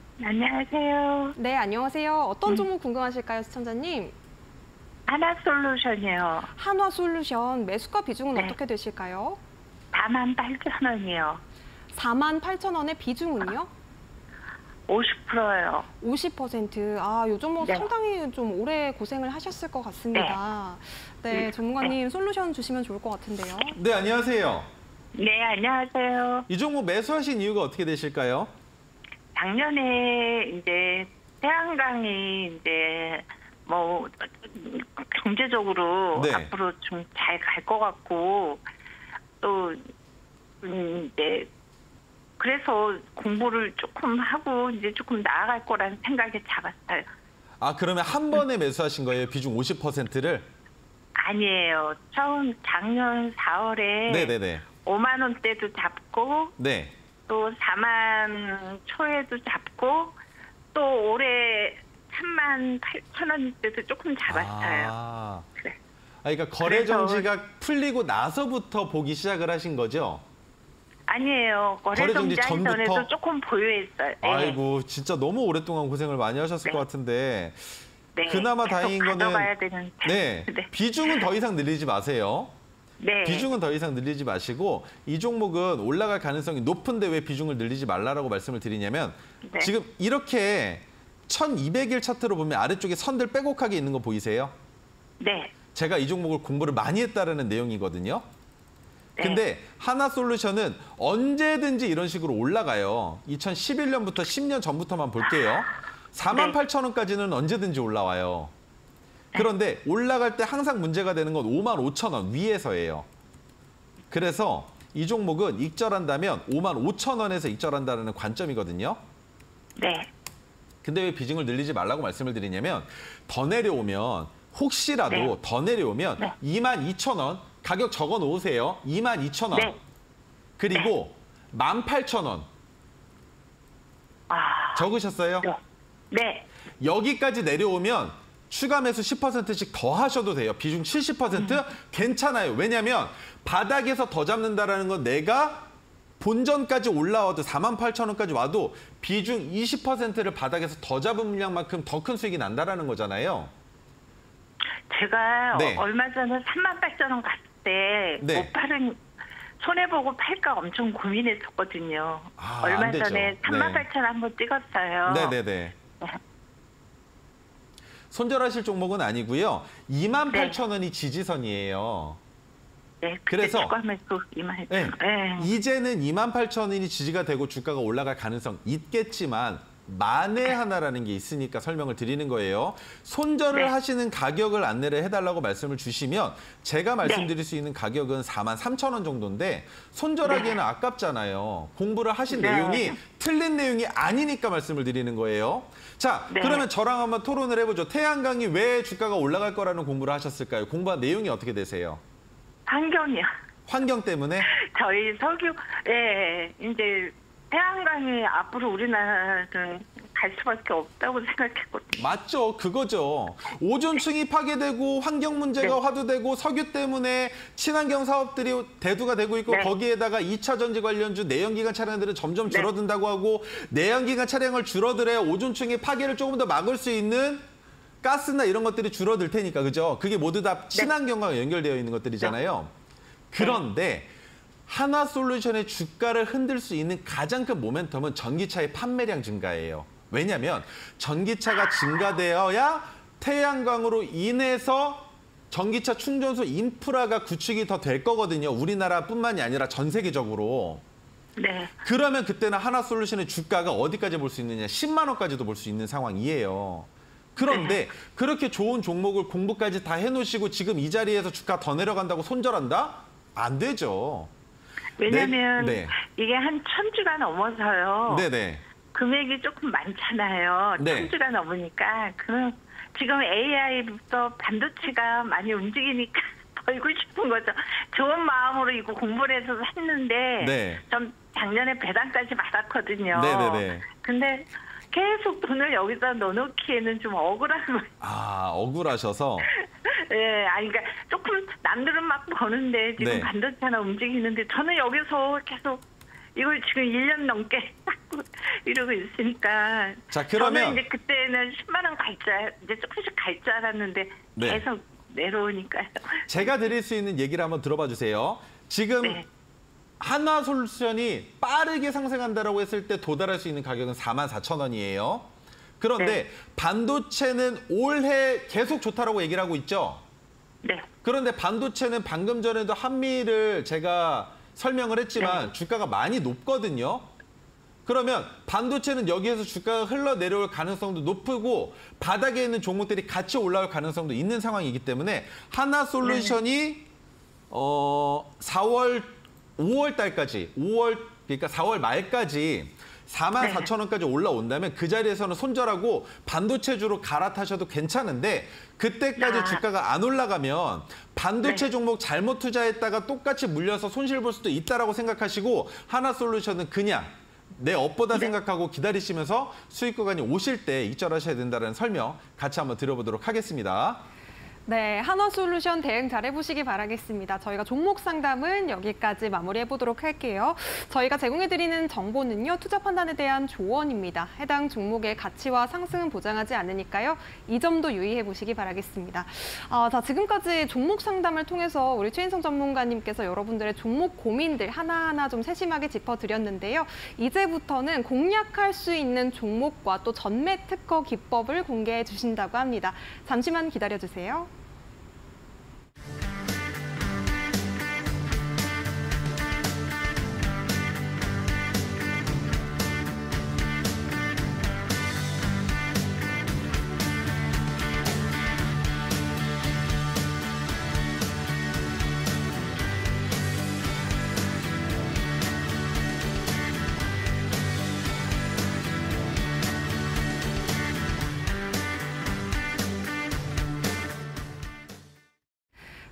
안녕하세요. 네, 안녕하세요. 어떤 종목 궁금하실까요, 시청자님? 하나솔루션이요. 한화솔루션 매수가 비중은 네. 어떻게 되실까요? 48,000원이요. 48,000원의 비중은요? 50%요. 50%. 요 종목 네. 상당히 좀 오래 고생을 하셨을 것 같습니다. 네, 전문가님 솔루션 주시면 좋을 것 같은데요. 네, 안녕하세요. 네, 안녕하세요. 이 종목 매수하신 이유가 어떻게 되실까요? 작년에 이제 태양광이 이제 뭐 경제적으로 네. 앞으로 좀 잘 갈 것 같고 또 이제 그래서 공부를 조금 하고 이제 조금 나아갈 거라는 생각에 잡았어요. 그러면 한 번에 매수하신 거예요? 비중 50%를? 아니에요. 처음 작년 4월에 네네네. 5만 원대도 잡고 네. 또 4만 초에도 잡고 또 올해 3만 8천 원대도 조금 잡았어요. 그래. 그러니까 거래 그래서- 정지가 풀리고 나서부터 보기 시작을 하신 거죠? 아니에요. 거래 거래 정지 정지하기 전부터? 전에도 조금 보유했어요. 네. 아이고, 진짜 너무 오랫동안 고생을 많이 하셨을 네. 것 같은데 네. 그나마 계속 다행인 거는 가져가야 되는데. 네, 네. 비중은 더 이상 늘리지 마세요. 네. 비중은 더 이상 늘리지 마시고 이 종목은 올라갈 가능성이 높은데 왜 비중을 늘리지 말라라고 말씀을 드리냐면 네. 지금 이렇게 1200일 차트로 보면 아래쪽에 선들 빼곡하게 있는 거 보이세요? 네. 제가 이 종목을 공부를 많이 했다라는 내용이거든요. 근데 하나솔루션은 언제든지 이런 식으로 올라가요. 2011년부터 10년 전부터만 볼게요. 48,000원까지는 언제든지 올라와요. 그런데 올라갈 때 항상 문제가 되는 건 55,000원 위에서예요. 그래서 이 종목은 익절한다면 55,000원에서 익절한다는 관점이거든요. 네. 근데 왜 비중을 늘리지 말라고 말씀을 드리냐면 더 내려오면 혹시라도 네. 더 내려오면 네. 22,000원 가격 적어 놓으세요. 22,000원. 네. 그리고 18,000원. 아. 적으셨어요? 네. 네. 여기까지 내려오면 추가 매수 10%씩 더 하셔도 돼요. 비중 70% 괜찮아요. 왜냐하면 바닥에서 더 잡는다라는 건 내가 본전까지 올라와도 48,000원까지 와도 비중 20%를 바닥에서 더 잡은 물량만큼 더 큰 수익이 난다라는 거잖아요. 제가 네. 얼마 전에 38,000원 갔을 때 네. 못 팔은 손해보고 팔까 엄청 고민했었거든요. 아, 얼마 안 되죠. 전에 38,000원 한번 찍었어요. 네네네. 손절하실 종목은 아니고요. 28,000원이 지지선이에요. 네. 그래서 추가 매수 이만했죠. 네. 네. 이제는 28,000원이 지지가 되고 주가가 올라갈 가능성 있겠지만 만에 하나라는 게 있으니까 설명을 드리는 거예요. 손절을 네. 하시는 가격을 안내를 해달라고 말씀을 주시면 제가 말씀드릴 수 있는 가격은 43,000원 정도인데 손절하기에는 아깝잖아요. 공부를 하신 네. 내용이 틀린 내용이 아니니까 말씀을 드리는 거예요. 자, 네. 그러면 저랑 한번 토론을 해보죠. 태양광이 왜 주가가 올라갈 거라는 공부를 하셨을까요? 공부한 내용이 어떻게 되세요? 환경이요. 환경 때문에? 저희 석유, 예, 이제 태양광이 앞으로 우리나라는 갈 수밖에 없다고 생각했거든요. 맞죠. 그거죠. 오존층이 파괴되고 환경 문제가 네. 화두되고 석유 때문에 친환경 사업들이 대두가 되고 있고 네. 거기에다가 2차 전지 관련주 내연기관 차량들은 점점 네. 줄어든다고 하고 내연기관 차량을 줄어들어야 오존층의 파괴를 조금 더 막을 수 있는 가스나 이런 것들이 줄어들 테니까 그죠? 그게 모두 다 친환경과 연결되어 있는 것들이잖아요. 그런데 하나솔루션의 주가를 흔들 수 있는 가장 큰 모멘텀은 전기차의 판매량 증가예요. 왜냐하면 전기차가 증가되어야 태양광으로 인해서 전기차 충전소 인프라가 구축이 더 될 거거든요. 우리나라뿐만이 아니라 전 세계적으로. 네. 그러면 그때는 하나솔루션의 주가가 어디까지 볼 수 있느냐. 10만 원까지도 볼 수 있는 상황이에요. 그런데 그렇게 좋은 종목을 공부까지 다 해놓으시고 지금 이 자리에서 주가 더 내려간다고 손절한다? 안 되죠. 왜냐면 네. 이게 한 1,000주가 넘어서요. 네네. 금액이 조금 많잖아요. 네. 1,000주가 넘으니까. 그럼 지금 AI부터 반도체가 많이 움직이니까 벌고 싶은 거죠. 좋은 마음으로 이거 공부를 해서 샀는데 네. 전 작년에 배당까지 받았거든요. 네네네. 근데 계속 돈을 여기다 넣어놓기에는 좀 억울한 거예요. 아, 억울하셔서. 예, 아니, 그러니까 조금 남들은 막 버는데 지금 네. 반도체 하나 움직이는데 저는 여기서 계속 이걸 지금 1년 넘게 하고 이러고 있으니까. 자, 그러면 저는 이제 그때는 10만 원 갈 줄, 이제 조금씩 갈 줄 알았는데 네. 계속 내려오니까요. 제가 드릴 수 있는 얘기를 한번 들어봐 주세요. 지금 네. 하나솔루션이 빠르게 상승한다라고 했을 때 도달할 수 있는 가격은 44,000원이에요. 그런데 네. 반도체는 올해 계속 좋다라고 얘기를 하고 있죠. 네. 그런데 반도체는 방금 전에도 한미를 제가 설명을 했지만 주가가 많이 높거든요. 그러면 반도체는 여기에서 주가가 흘러내려올 가능성도 높고 바닥에 있는 종목들이 같이 올라올 가능성도 있는 상황이기 때문에 하나솔루션이 5월 달까지 그러니까 4월 말까지 44,000원까지 올라온다면 그 자리에서는 손절하고 반도체주로 갈아타셔도 괜찮은데 그때까지 주가가 안 올라가면 반도체 종목 잘못 투자했다가 똑같이 물려서 손실 볼 수도 있다라고 생각하시고 하나솔루션은 그냥 내 업보다 생각하고 기다리시면서 수익 구간이 오실 때 익절하셔야 된다는 설명 같이 한번 들어보도록 하겠습니다. 네, 하나솔루션 대응 잘 해보시기 바라겠습니다. 저희가 종목 상담은 여기까지 마무리해보도록 할게요. 저희가 제공해드리는 정보는요, 투자 판단에 대한 조언입니다. 해당 종목의 가치와 상승은 보장하지 않으니까요. 이 점도 유의해보시기 바라겠습니다. 자, 지금까지 종목 상담을 통해서 우리 최인성 전문가님께서 여러분들의 종목 고민들 하나하나 좀 세심하게 짚어드렸는데요. 이제부터는 공략할 수 있는 종목과 또 전매 특허 기법을 공개해 주신다고 합니다. 잠시만 기다려주세요.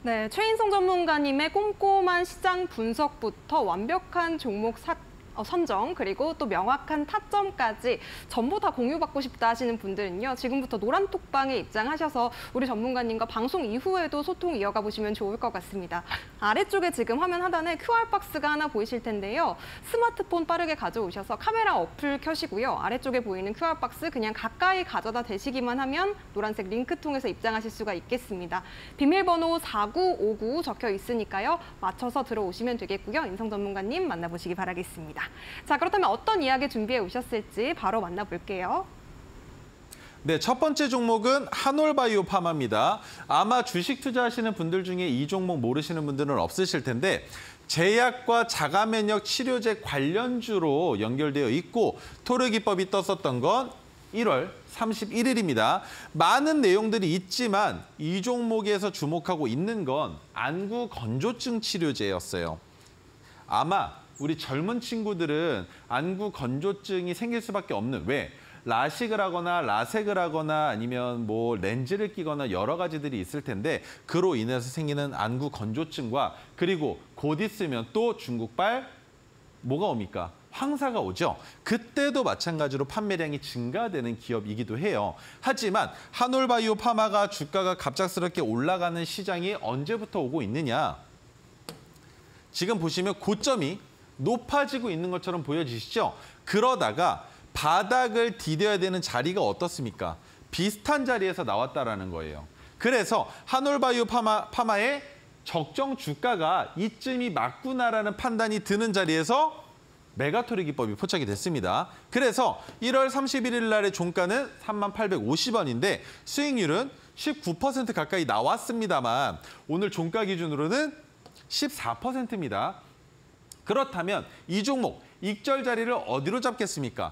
네, 최인성 전문가님의 꼼꼼한 시장 분석부터 완벽한 종목 선정, 그리고 또 명확한 타점까지 전부 다 공유받고 싶다 하시는 분들은요. 지금부터 노란톡방에 입장하셔서 우리 전문가님과 방송 이후에도 소통 이어가 보시면 좋을 것 같습니다. 아래쪽에 지금 화면 하단에 QR박스가 하나 보이실 텐데요. 스마트폰 빠르게 가져오셔서 카메라 어플 켜시고요. 아래쪽에 보이는 QR박스 그냥 가까이 가져다 대시기만 하면 노란색 링크 통해서 입장하실 수가 있겠습니다. 비밀번호 4959 적혀 있으니까요. 맞춰서 들어오시면 되겠고요. 인성 전문가님 만나보시기 바라겠습니다. 자, 그렇다면 어떤 이야기 준비해 오셨을지 바로 만나볼게요. 네, 첫 번째 종목은 한올바이오 파마입니다. 아마 주식 투자하시는 분들 중에 이 종목 모르시는 분들은 없으실 텐데 제약과 자가면역 치료제 관련주로 연결되어 있고 토르 기법이 떴었던 건 1월 31일입니다. 많은 내용들이 있지만 이 종목에서 주목하고 있는 건 안구 건조증 치료제였어요. 아마 우리 젊은 친구들은 안구 건조증이 생길 수밖에 없는, 왜? 라식을 하거나 라섹을 하거나 아니면 뭐 렌즈를 끼거나 여러 가지들이 있을 텐데 그로 인해서 생기는 안구 건조증과 그리고 곧 있으면 또 중국발 뭐가 옵니까? 황사가 오죠. 그때도 마찬가지로 판매량이 증가되는 기업이기도 해요. 하지만 한올바이오 파마가 주가가 갑작스럽게 올라가는 시장이 언제부터 오고 있느냐? 지금 보시면 고점이 높아지고 있는 것처럼 보여지시죠? 그러다가 바닥을 디뎌야 되는 자리가 어떻습니까? 비슷한 자리에서 나왔다라는 거예요. 그래서 한올바이오 파마의 적정 주가가 이쯤이 맞구나라는 판단이 드는 자리에서 메가토르 기법이 포착이 됐습니다. 그래서 1월 31일 날의 종가는 3850원인데 수익률은 19% 가까이 나왔습니다만 오늘 종가 기준으로는 14%입니다. 그렇다면 이 종목 익절 자리를 어디로 잡겠습니까?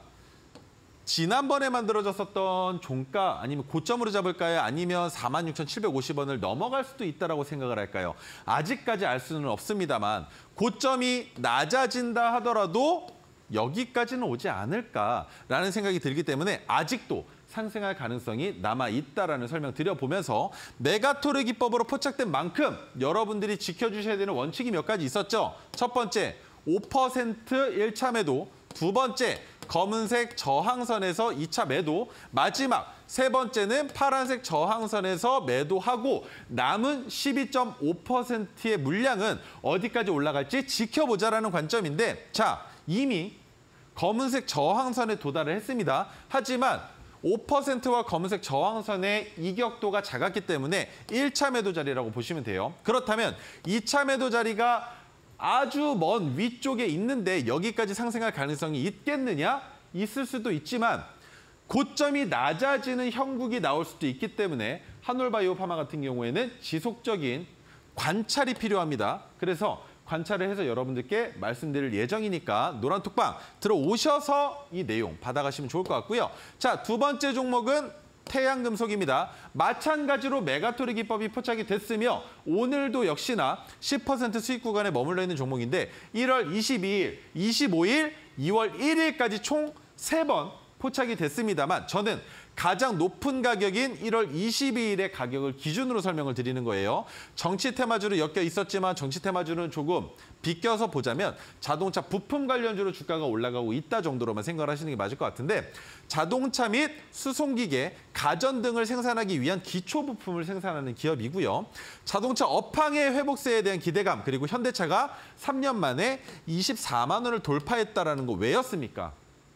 지난번에 만들어졌었던 종가 아니면 고점으로 잡을까요? 아니면 46,750원을 넘어갈 수도 있다고 생각을 할까요? 아직까지 알 수는 없습니다만 고점이 낮아진다 하더라도 여기까지는 오지 않을까라는 생각이 들기 때문에 아직도 상승할 가능성이 남아있다라는 설명 드려보면서 메가토르 기법으로 포착된 만큼 여러분들이 지켜주셔야 되는 원칙이 몇 가지 있었죠. 첫 번째, 5% 1차 매도. 두 번째, 검은색 저항선에서 2차 매도. 마지막, 세 번째는 파란색 저항선에서 매도하고 남은 12.5%의 물량은 어디까지 올라갈지 지켜보자라는 관점인데 자, 이미 검은색 저항선에 도달을 했습니다. 하지만 5%와 검은색 저항선의 이격도가 작았기 때문에 1차 매도 자리라고 보시면 돼요. 그렇다면 2차 매도 자리가 아주 먼 위쪽에 있는데 여기까지 상승할 가능성이 있겠느냐? 있을 수도 있지만 고점이 낮아지는 형국이 나올 수도 있기 때문에 한올바이오 파마 같은 경우에는 지속적인 관찰이 필요합니다. 그래서 관찰을 해서 여러분들께 말씀드릴 예정이니까 노란톡방 들어오셔서 이 내용 받아가시면 좋을 것 같고요. 자, 두 번째 종목은 태양금속입니다. 마찬가지로 메가토르 기법이 포착이 됐으며 오늘도 역시나 10% 수익 구간에 머물러 있는 종목인데 1월 22일, 25일, 2월 1일까지 총 3번 포착이 됐습니다만 저는 가장 높은 가격인 1월 22일의 가격을 기준으로 설명을 드리는 거예요. 정치 테마주로 엮여 있었지만 정치 테마주는 조금 비껴서 보자면 자동차 부품 관련주로 주가가 올라가고 있다 정도로만 생각을 하시는 게 맞을 것 같은데 자동차 및 수송기계, 가전 등을 생산하기 위한 기초 부품을 생산하는 기업이고요. 자동차 업황의 회복세에 대한 기대감 그리고 현대차가 3년 만에 24만 원을 돌파했다라는 거 왜였습니까?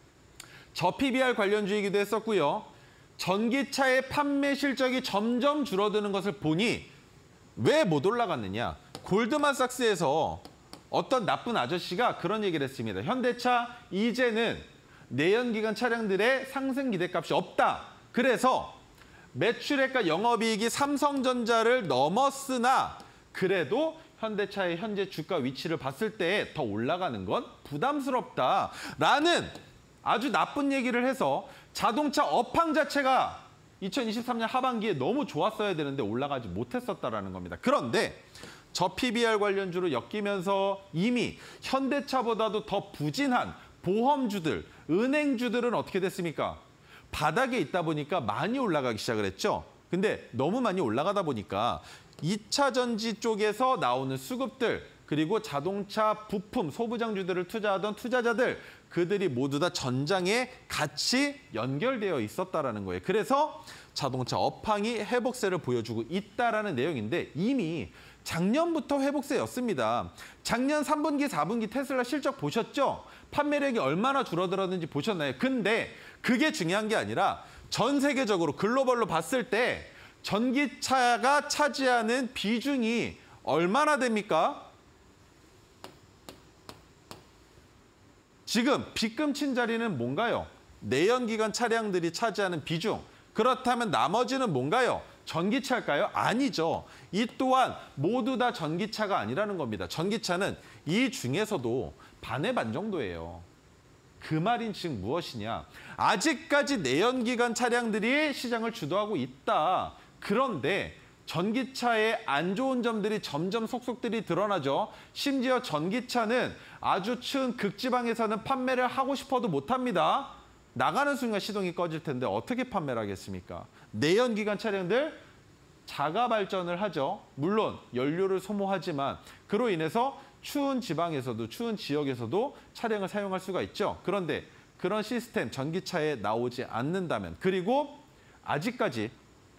저PBR 관련주이기도 했었고요. 전기차의 판매 실적이 점점 줄어드는 것을 보니 왜 못 올라갔느냐. 골드만삭스에서 어떤 나쁜 아저씨가 그런 얘기를 했습니다. 현대차 이제는 내연기관 차량들의 상승 기대값이 없다. 그래서 매출액과 영업이익이 삼성전자를 넘었으나 그래도 현대차의 현재 주가 위치를 봤을 때 더 올라가는 건 부담스럽다라는 아주 나쁜 얘기를 해서 자동차 업황 자체가 2023년 하반기에 너무 좋았어야 되는데 올라가지 못했었다라는 겁니다. 그런데 저PBR 관련주로 엮이면서 이미 현대차보다도 더 부진한 보험주들, 은행주들은 어떻게 됐습니까? 바닥에 있다 보니까 많이 올라가기 시작을 했죠. 근데 너무 많이 올라가다 보니까 2차 전지 쪽에서 나오는 수급들, 그리고 자동차 부품 소부장주들을 투자하던 투자자들, 그들이 모두 다 전장에 같이 연결되어 있었다라는 거예요. 그래서 자동차 업황이 회복세를 보여주고 있다라는 내용인데 이미 작년부터 회복세였습니다. 작년 3분기, 4분기 테슬라 실적 보셨죠? 판매량이 얼마나 줄어들었는지 보셨나요? 근데 그게 중요한 게 아니라 전 세계적으로 글로벌로 봤을 때 전기차가 차지하는 비중이 얼마나 됩니까? 지금 빗금 친 자리는 뭔가요? 내연기관 차량들이 차지하는 비중. 그렇다면 나머지는 뭔가요? 전기차일까요? 아니죠. 이 또한 모두 다 전기차가 아니라는 겁니다. 전기차는 이 중에서도 반의 반 정도예요. 그 말인 즉 무엇이냐? 아직까지 내연기관 차량들이 시장을 주도하고 있다. 그런데 전기차의 안 좋은 점들이 점점 속속들이 드러나죠. 심지어 전기차는 아주 추운 극지방에서는 판매를 하고 싶어도 못합니다. 나가는 순간 시동이 꺼질 텐데 어떻게 판매를 하겠습니까? 내연기관 차량들 자가 발전을 하죠. 물론 연료를 소모하지만 그로 인해서 추운 지방에서도 추운 지역에서도 차량을 사용할 수가 있죠. 그런데 그런 시스템 전기차에 나오지 않는다면 그리고 아직까지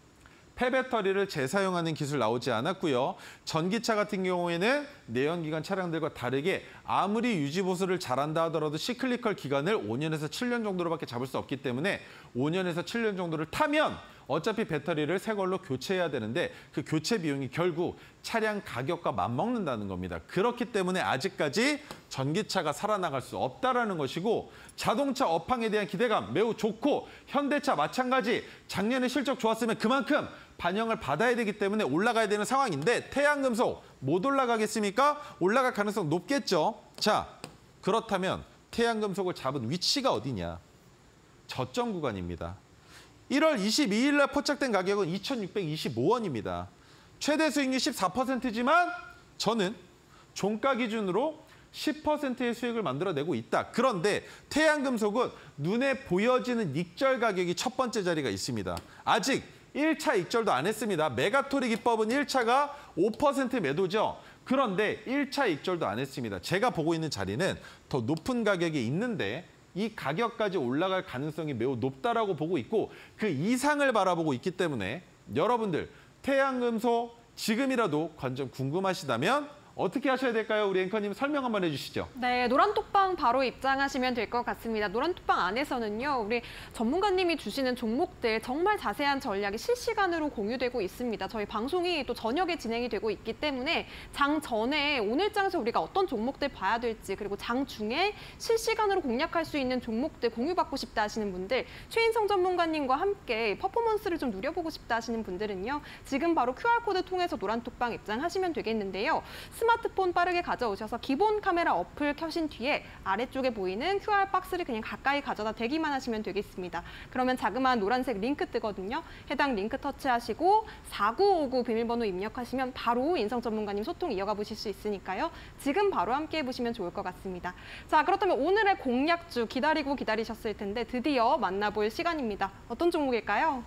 폐배터리를 재사용하는 기술 나오지 않았고요. 전기차 같은 경우에는 내연기관 차량들과 다르게 아무리 유지보수를 잘한다 하더라도 시클리컬 기간을 5년에서 7년 정도로밖에 잡을 수 없기 때문에 5년에서 7년 정도를 타면 어차피 배터리를 새 걸로 교체해야 되는데 그 교체 비용이 결국 차량 가격과 맞먹는다는 겁니다. 그렇기 때문에 아직까지 전기차가 살아나갈 수 없다라는 것이고 자동차 업황에 대한 기대감 매우 좋고 현대차 마찬가지 작년에 실적 좋았으면 그만큼 반영을 받아야 되기 때문에 올라가야 되는 상황인데 태양금속 못 올라가겠습니까? 올라갈 가능성 높겠죠. 자, 그렇다면 태양금속을 잡은 위치가 어디냐? 저점 구간입니다. 1월 22일 날 포착된 가격은 2,625원입니다. 최대 수익률 14%지만 저는 종가 기준으로 10%의 수익을 만들어내고 있다. 그런데 태양금속은 눈에 보여지는 익절 가격이 첫 번째 자리가 있습니다. 아직 1차 익절도 안 했습니다. 메가토리 기법은 1차가 5% 매도죠. 그런데 1차 익절도 안 했습니다. 제가 보고 있는 자리는 더 높은 가격이 있는데 이 가격까지 올라갈 가능성이 매우 높다라고 보고 있고 그 이상을 바라보고 있기 때문에 여러분들 태양금속 지금이라도 관점 궁금하시다면 어떻게 하셔야 될까요? 우리 앵커님 설명 한번 해주시죠. 네, 노란톡방 바로 입장하시면 될 것 같습니다. 노란톡방 안에서는요, 우리 전문가님이 주시는 종목들 정말 자세한 전략이 실시간으로 공유되고 있습니다. 저희 방송이 또 저녁에 진행이 되고 있기 때문에 장 전에 오늘 장에서 우리가 어떤 종목들 봐야 될지 그리고 장 중에 실시간으로 공략할 수 있는 종목들 공유받고 싶다 하시는 분들 최인성 전문가님과 함께 퍼포먼스를 좀 누려보고 싶다 하시는 분들은요, 지금 바로 QR코드 통해서 노란톡방 입장하시면 되겠는데요. 스마트폰 빠르게 가져오셔서 기본 카메라 어플 켜신 뒤에 아래쪽에 보이는 QR 박스를 그냥 가까이 가져다 대기만 하시면 되겠습니다. 그러면 자그마한 노란색 링크 뜨거든요. 해당 링크 터치하시고 4959 비밀번호 입력하시면 바로 인성 전문가님 소통 이어가 보실 수 있으니까요. 지금 바로 함께 해보시면 좋을 것 같습니다. 자, 그렇다면 오늘의 공략주 기다리셨을 텐데 드디어 만나볼 시간입니다. 어떤 종목일까요?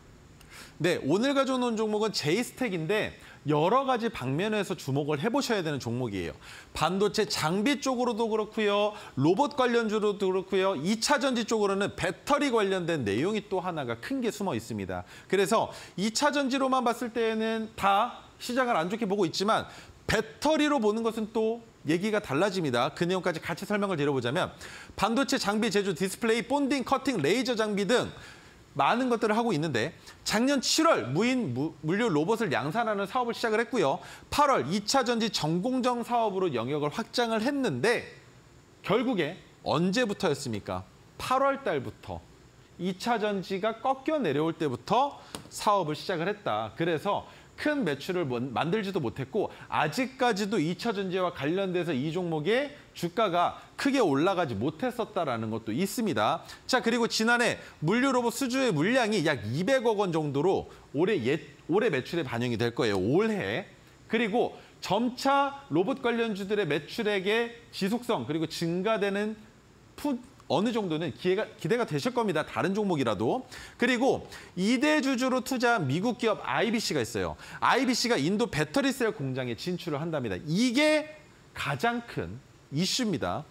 네, 오늘 가져온 종목은 제이스택인데 여러 가지 방면에서 주목을 해보셔야 되는 종목이에요. 반도체 장비 쪽으로도 그렇고요. 로봇 관련주로도 그렇고요. 2차 전지 쪽으로는 배터리 관련된 내용이 또 하나가 큰 게 숨어 있습니다. 그래서 2차 전지로만 봤을 때는 다 시장을 안 좋게 보고 있지만 배터리로 보는 것은 또 얘기가 달라집니다. 그 내용까지 같이 설명을 드려보자면 반도체 장비 제조 디스플레이, 본딩, 커팅, 레이저 장비 등 많은 것들을 하고 있는데 작년 7월 무인 물류 로봇을 양산하는 사업을 시작을 했고요. 8월 2차 전지 전공정 사업으로 영역을 확장을 했는데 결국에 언제부터였습니까? 8월 달부터 2차 전지가 꺾여 내려올 때부터 사업을 시작을 했다. 그래서 큰 매출을 만들지도 못했고 아직까지도 2차 전지와 관련돼서 이 종목의 주가가 크게 올라가지 못했었다라는 것도 있습니다. 자, 그리고 지난해 물류 로봇 수주의 물량이 약 200억 원 정도로 올해 매출에 반영이 될 거예요. 올해. 그리고 점차 로봇 관련주들의 매출액의 지속성 그리고 증가되는 어느 정도는 기대가 되실 겁니다. 다른 종목이라도. 그리고 2대 주주로 투자한 미국 기업 IBC가 있어요. IBC가 인도 배터리셀 공장에 진출을 한답니다. 이게 가장 큰 이슈입니다.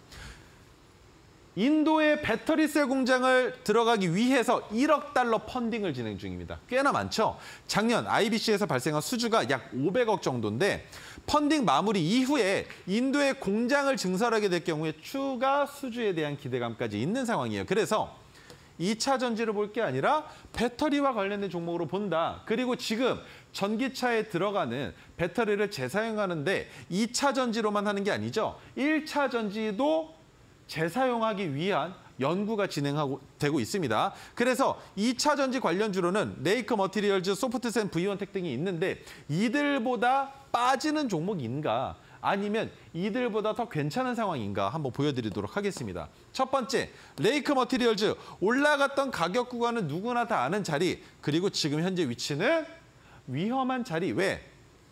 인도의 배터리셀 공장을 들어가기 위해서 1억 달러 펀딩을 진행 중입니다. 꽤나 많죠? 작년 IBC에서 발생한 수주가 약 500억 정도인데 펀딩 마무리 이후에 인도에 공장을 증설하게 될 경우에 추가 수주에 대한 기대감까지 있는 상황이에요. 그래서 2차 전지를 볼 게 아니라 배터리와 관련된 종목으로 본다. 그리고 지금 전기차에 들어가는 배터리를 재사용하는데 2차 전지로만 하는 게 아니죠. 1차 전지도 재사용하기 위한 연구가 진행되고 있습니다. 그래서 2차 전지 관련주로는 레이크 머티리얼즈, 소프트센, V원텍 등이 있는데 이들보다 빠지는 종목인가 아니면 이들보다 더 괜찮은 상황인가 한번 보여드리도록 하겠습니다. 첫 번째, 레이크 머티리얼즈. 올라갔던 가격 구간은 누구나 다 아는 자리. 그리고 지금 현재 위치는 위험한 자리. 왜?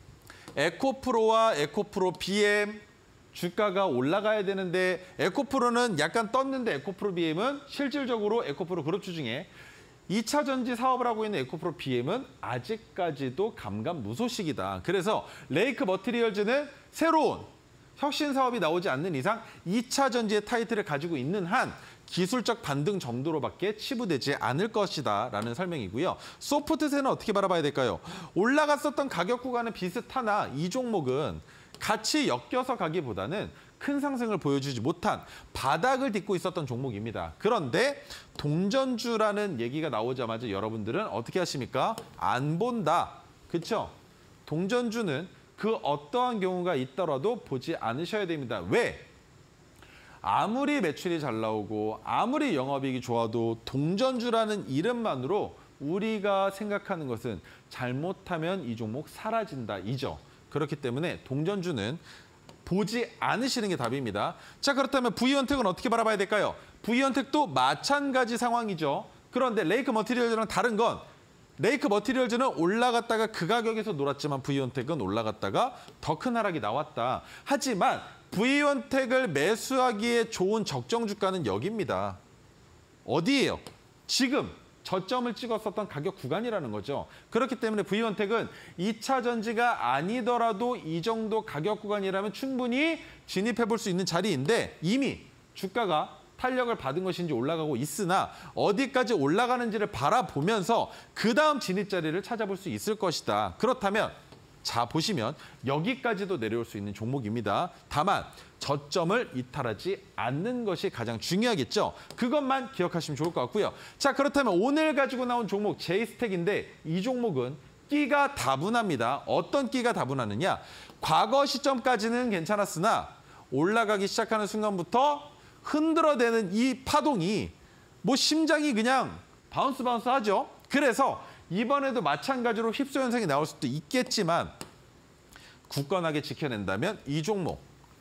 에코프로와 에코프로 BM 주가가 올라가야 되는데 에코프로는 약간 떴는데 에코프로 BM은 실질적으로 에코프로 그룹주 중에 2차 전지 사업을 하고 있는 에코프로 BM은 아직까지도 감감무소식이다. 그래서 레이크 머티리얼즈는 새로운 혁신 사업이 나오지 않는 이상 2차 전지의 타이틀을 가지고 있는 한 기술적 반등 정도로밖에 치부되지 않을 것이다 라는 설명이고요. 소프트센은 어떻게 바라봐야 될까요? 올라갔었던 가격 구간은 비슷하나 이 종목은 같이 엮여서 가기보다는 큰 상승을 보여주지 못한 바닥을 딛고 있었던 종목입니다. 그런데 동전주라는 얘기가 나오자마자 여러분들은 어떻게 하십니까? 안 본다. 그렇죠? 동전주는 그 어떠한 경우가 있더라도 보지 않으셔야 됩니다. 왜? 아무리 매출이 잘 나오고 아무리 영업이익이 좋아도 동전주라는 이름만으로 우리가 생각하는 것은 잘못하면 이 종목 사라진다 이죠. 그렇기 때문에 동전주는 보지 않으시는 게 답입니다. 자, 그렇다면 V원텍은 어떻게 바라봐야 될까요? V원텍도 마찬가지 상황이죠. 그런데 레이크 머티리얼즈랑 다른 건 레이크 머티리얼즈는 올라갔다가 그 가격에서 놀았지만 V원텍은 올라갔다가 더 큰 하락이 나왔다. 하지만 V원텍을 매수하기에 좋은 적정 주가는 여기입니다. 어디예요? 지금 저점을 찍었었던 가격 구간이라는 거죠. 그렇기 때문에 V원텍은 2차 전지가 아니더라도 이 정도 가격 구간이라면 충분히 진입해 볼 수 있는 자리인데 이미 주가가 탄력을 받은 것인지 올라가고 있으나 어디까지 올라가는지를 바라보면서 그다음 진입 자리를 찾아볼 수 있을 것이다. 그렇다면 자 보시면 여기까지도 내려올 수 있는 종목입니다. 다만 저점을 이탈하지 않는 것이 가장 중요하겠죠. 그것만 기억하시면 좋을 것 같고요. 자, 그렇다면 오늘 가지고 나온 종목 제이스텍인데 이 종목은 끼가 다분합니다. 어떤 끼가 다분하느냐? 과거 시점까지는 괜찮았으나 올라가기 시작하는 순간부터 흔들어대는 이 파동이 뭐 심장이 그냥 바운스 하죠. 그래서 이번에도 마찬가지로 휩소 현상이 나올 수도 있겠지만 굳건하게 지켜낸다면 이 종목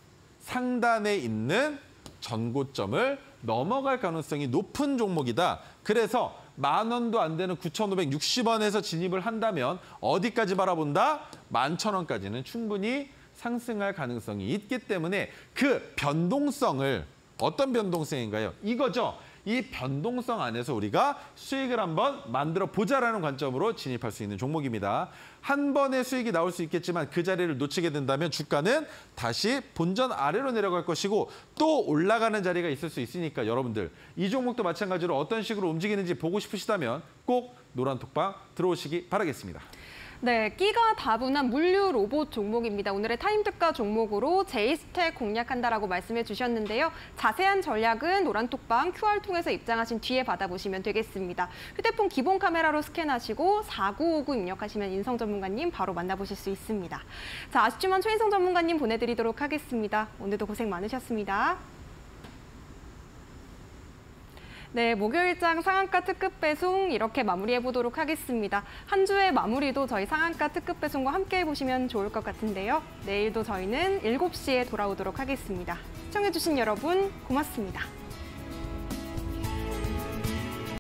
상단에 있는 전고점을 넘어갈 가능성이 높은 종목이다. 그래서 10,000원도 안 되는 9,560원에서 진입을 한다면 어디까지 바라본다? 11,000원까지는 충분히 상승할 가능성이 있기 때문에 그 변동성을 어떤 변동성인가요? 이거죠. 이 변동성 안에서 우리가 수익을 한번 만들어 보자라는 관점으로 진입할 수 있는 종목입니다. 한 번의 수익이 나올 수 있겠지만 그 자리를 놓치게 된다면 주가는 다시 본전 아래로 내려갈 것이고 또 올라가는 자리가 있을 수 있으니까 여러분들 이 종목도 마찬가지로 어떤 식으로 움직이는지 보고 싶으시다면 꼭 노란톡방 들어오시기 바라겠습니다. 네, 끼가 다분한 물류 로봇 종목입니다. 오늘의 타임특가 종목으로 제이스텍 공략한다라고 말씀해 주셨는데요. 자세한 전략은 노란톡방 QR 통해서 입장하신 뒤에 받아보시면 되겠습니다. 휴대폰 기본 카메라로 스캔하시고 4959 입력하시면 인성 전문가님 바로 만나보실 수 있습니다. 자, 아쉽지만 최인성 전문가님 보내드리도록 하겠습니다. 오늘도 고생 많으셨습니다. 네, 목요일장 상한가 특급 배송 이렇게 마무리해보도록 하겠습니다. 한 주의 마무리도 저희 상한가 특급 배송과 함께 해보시면 좋을 것 같은데요. 내일도 저희는 7시에 돌아오도록 하겠습니다. 시청해주신 여러분 고맙습니다.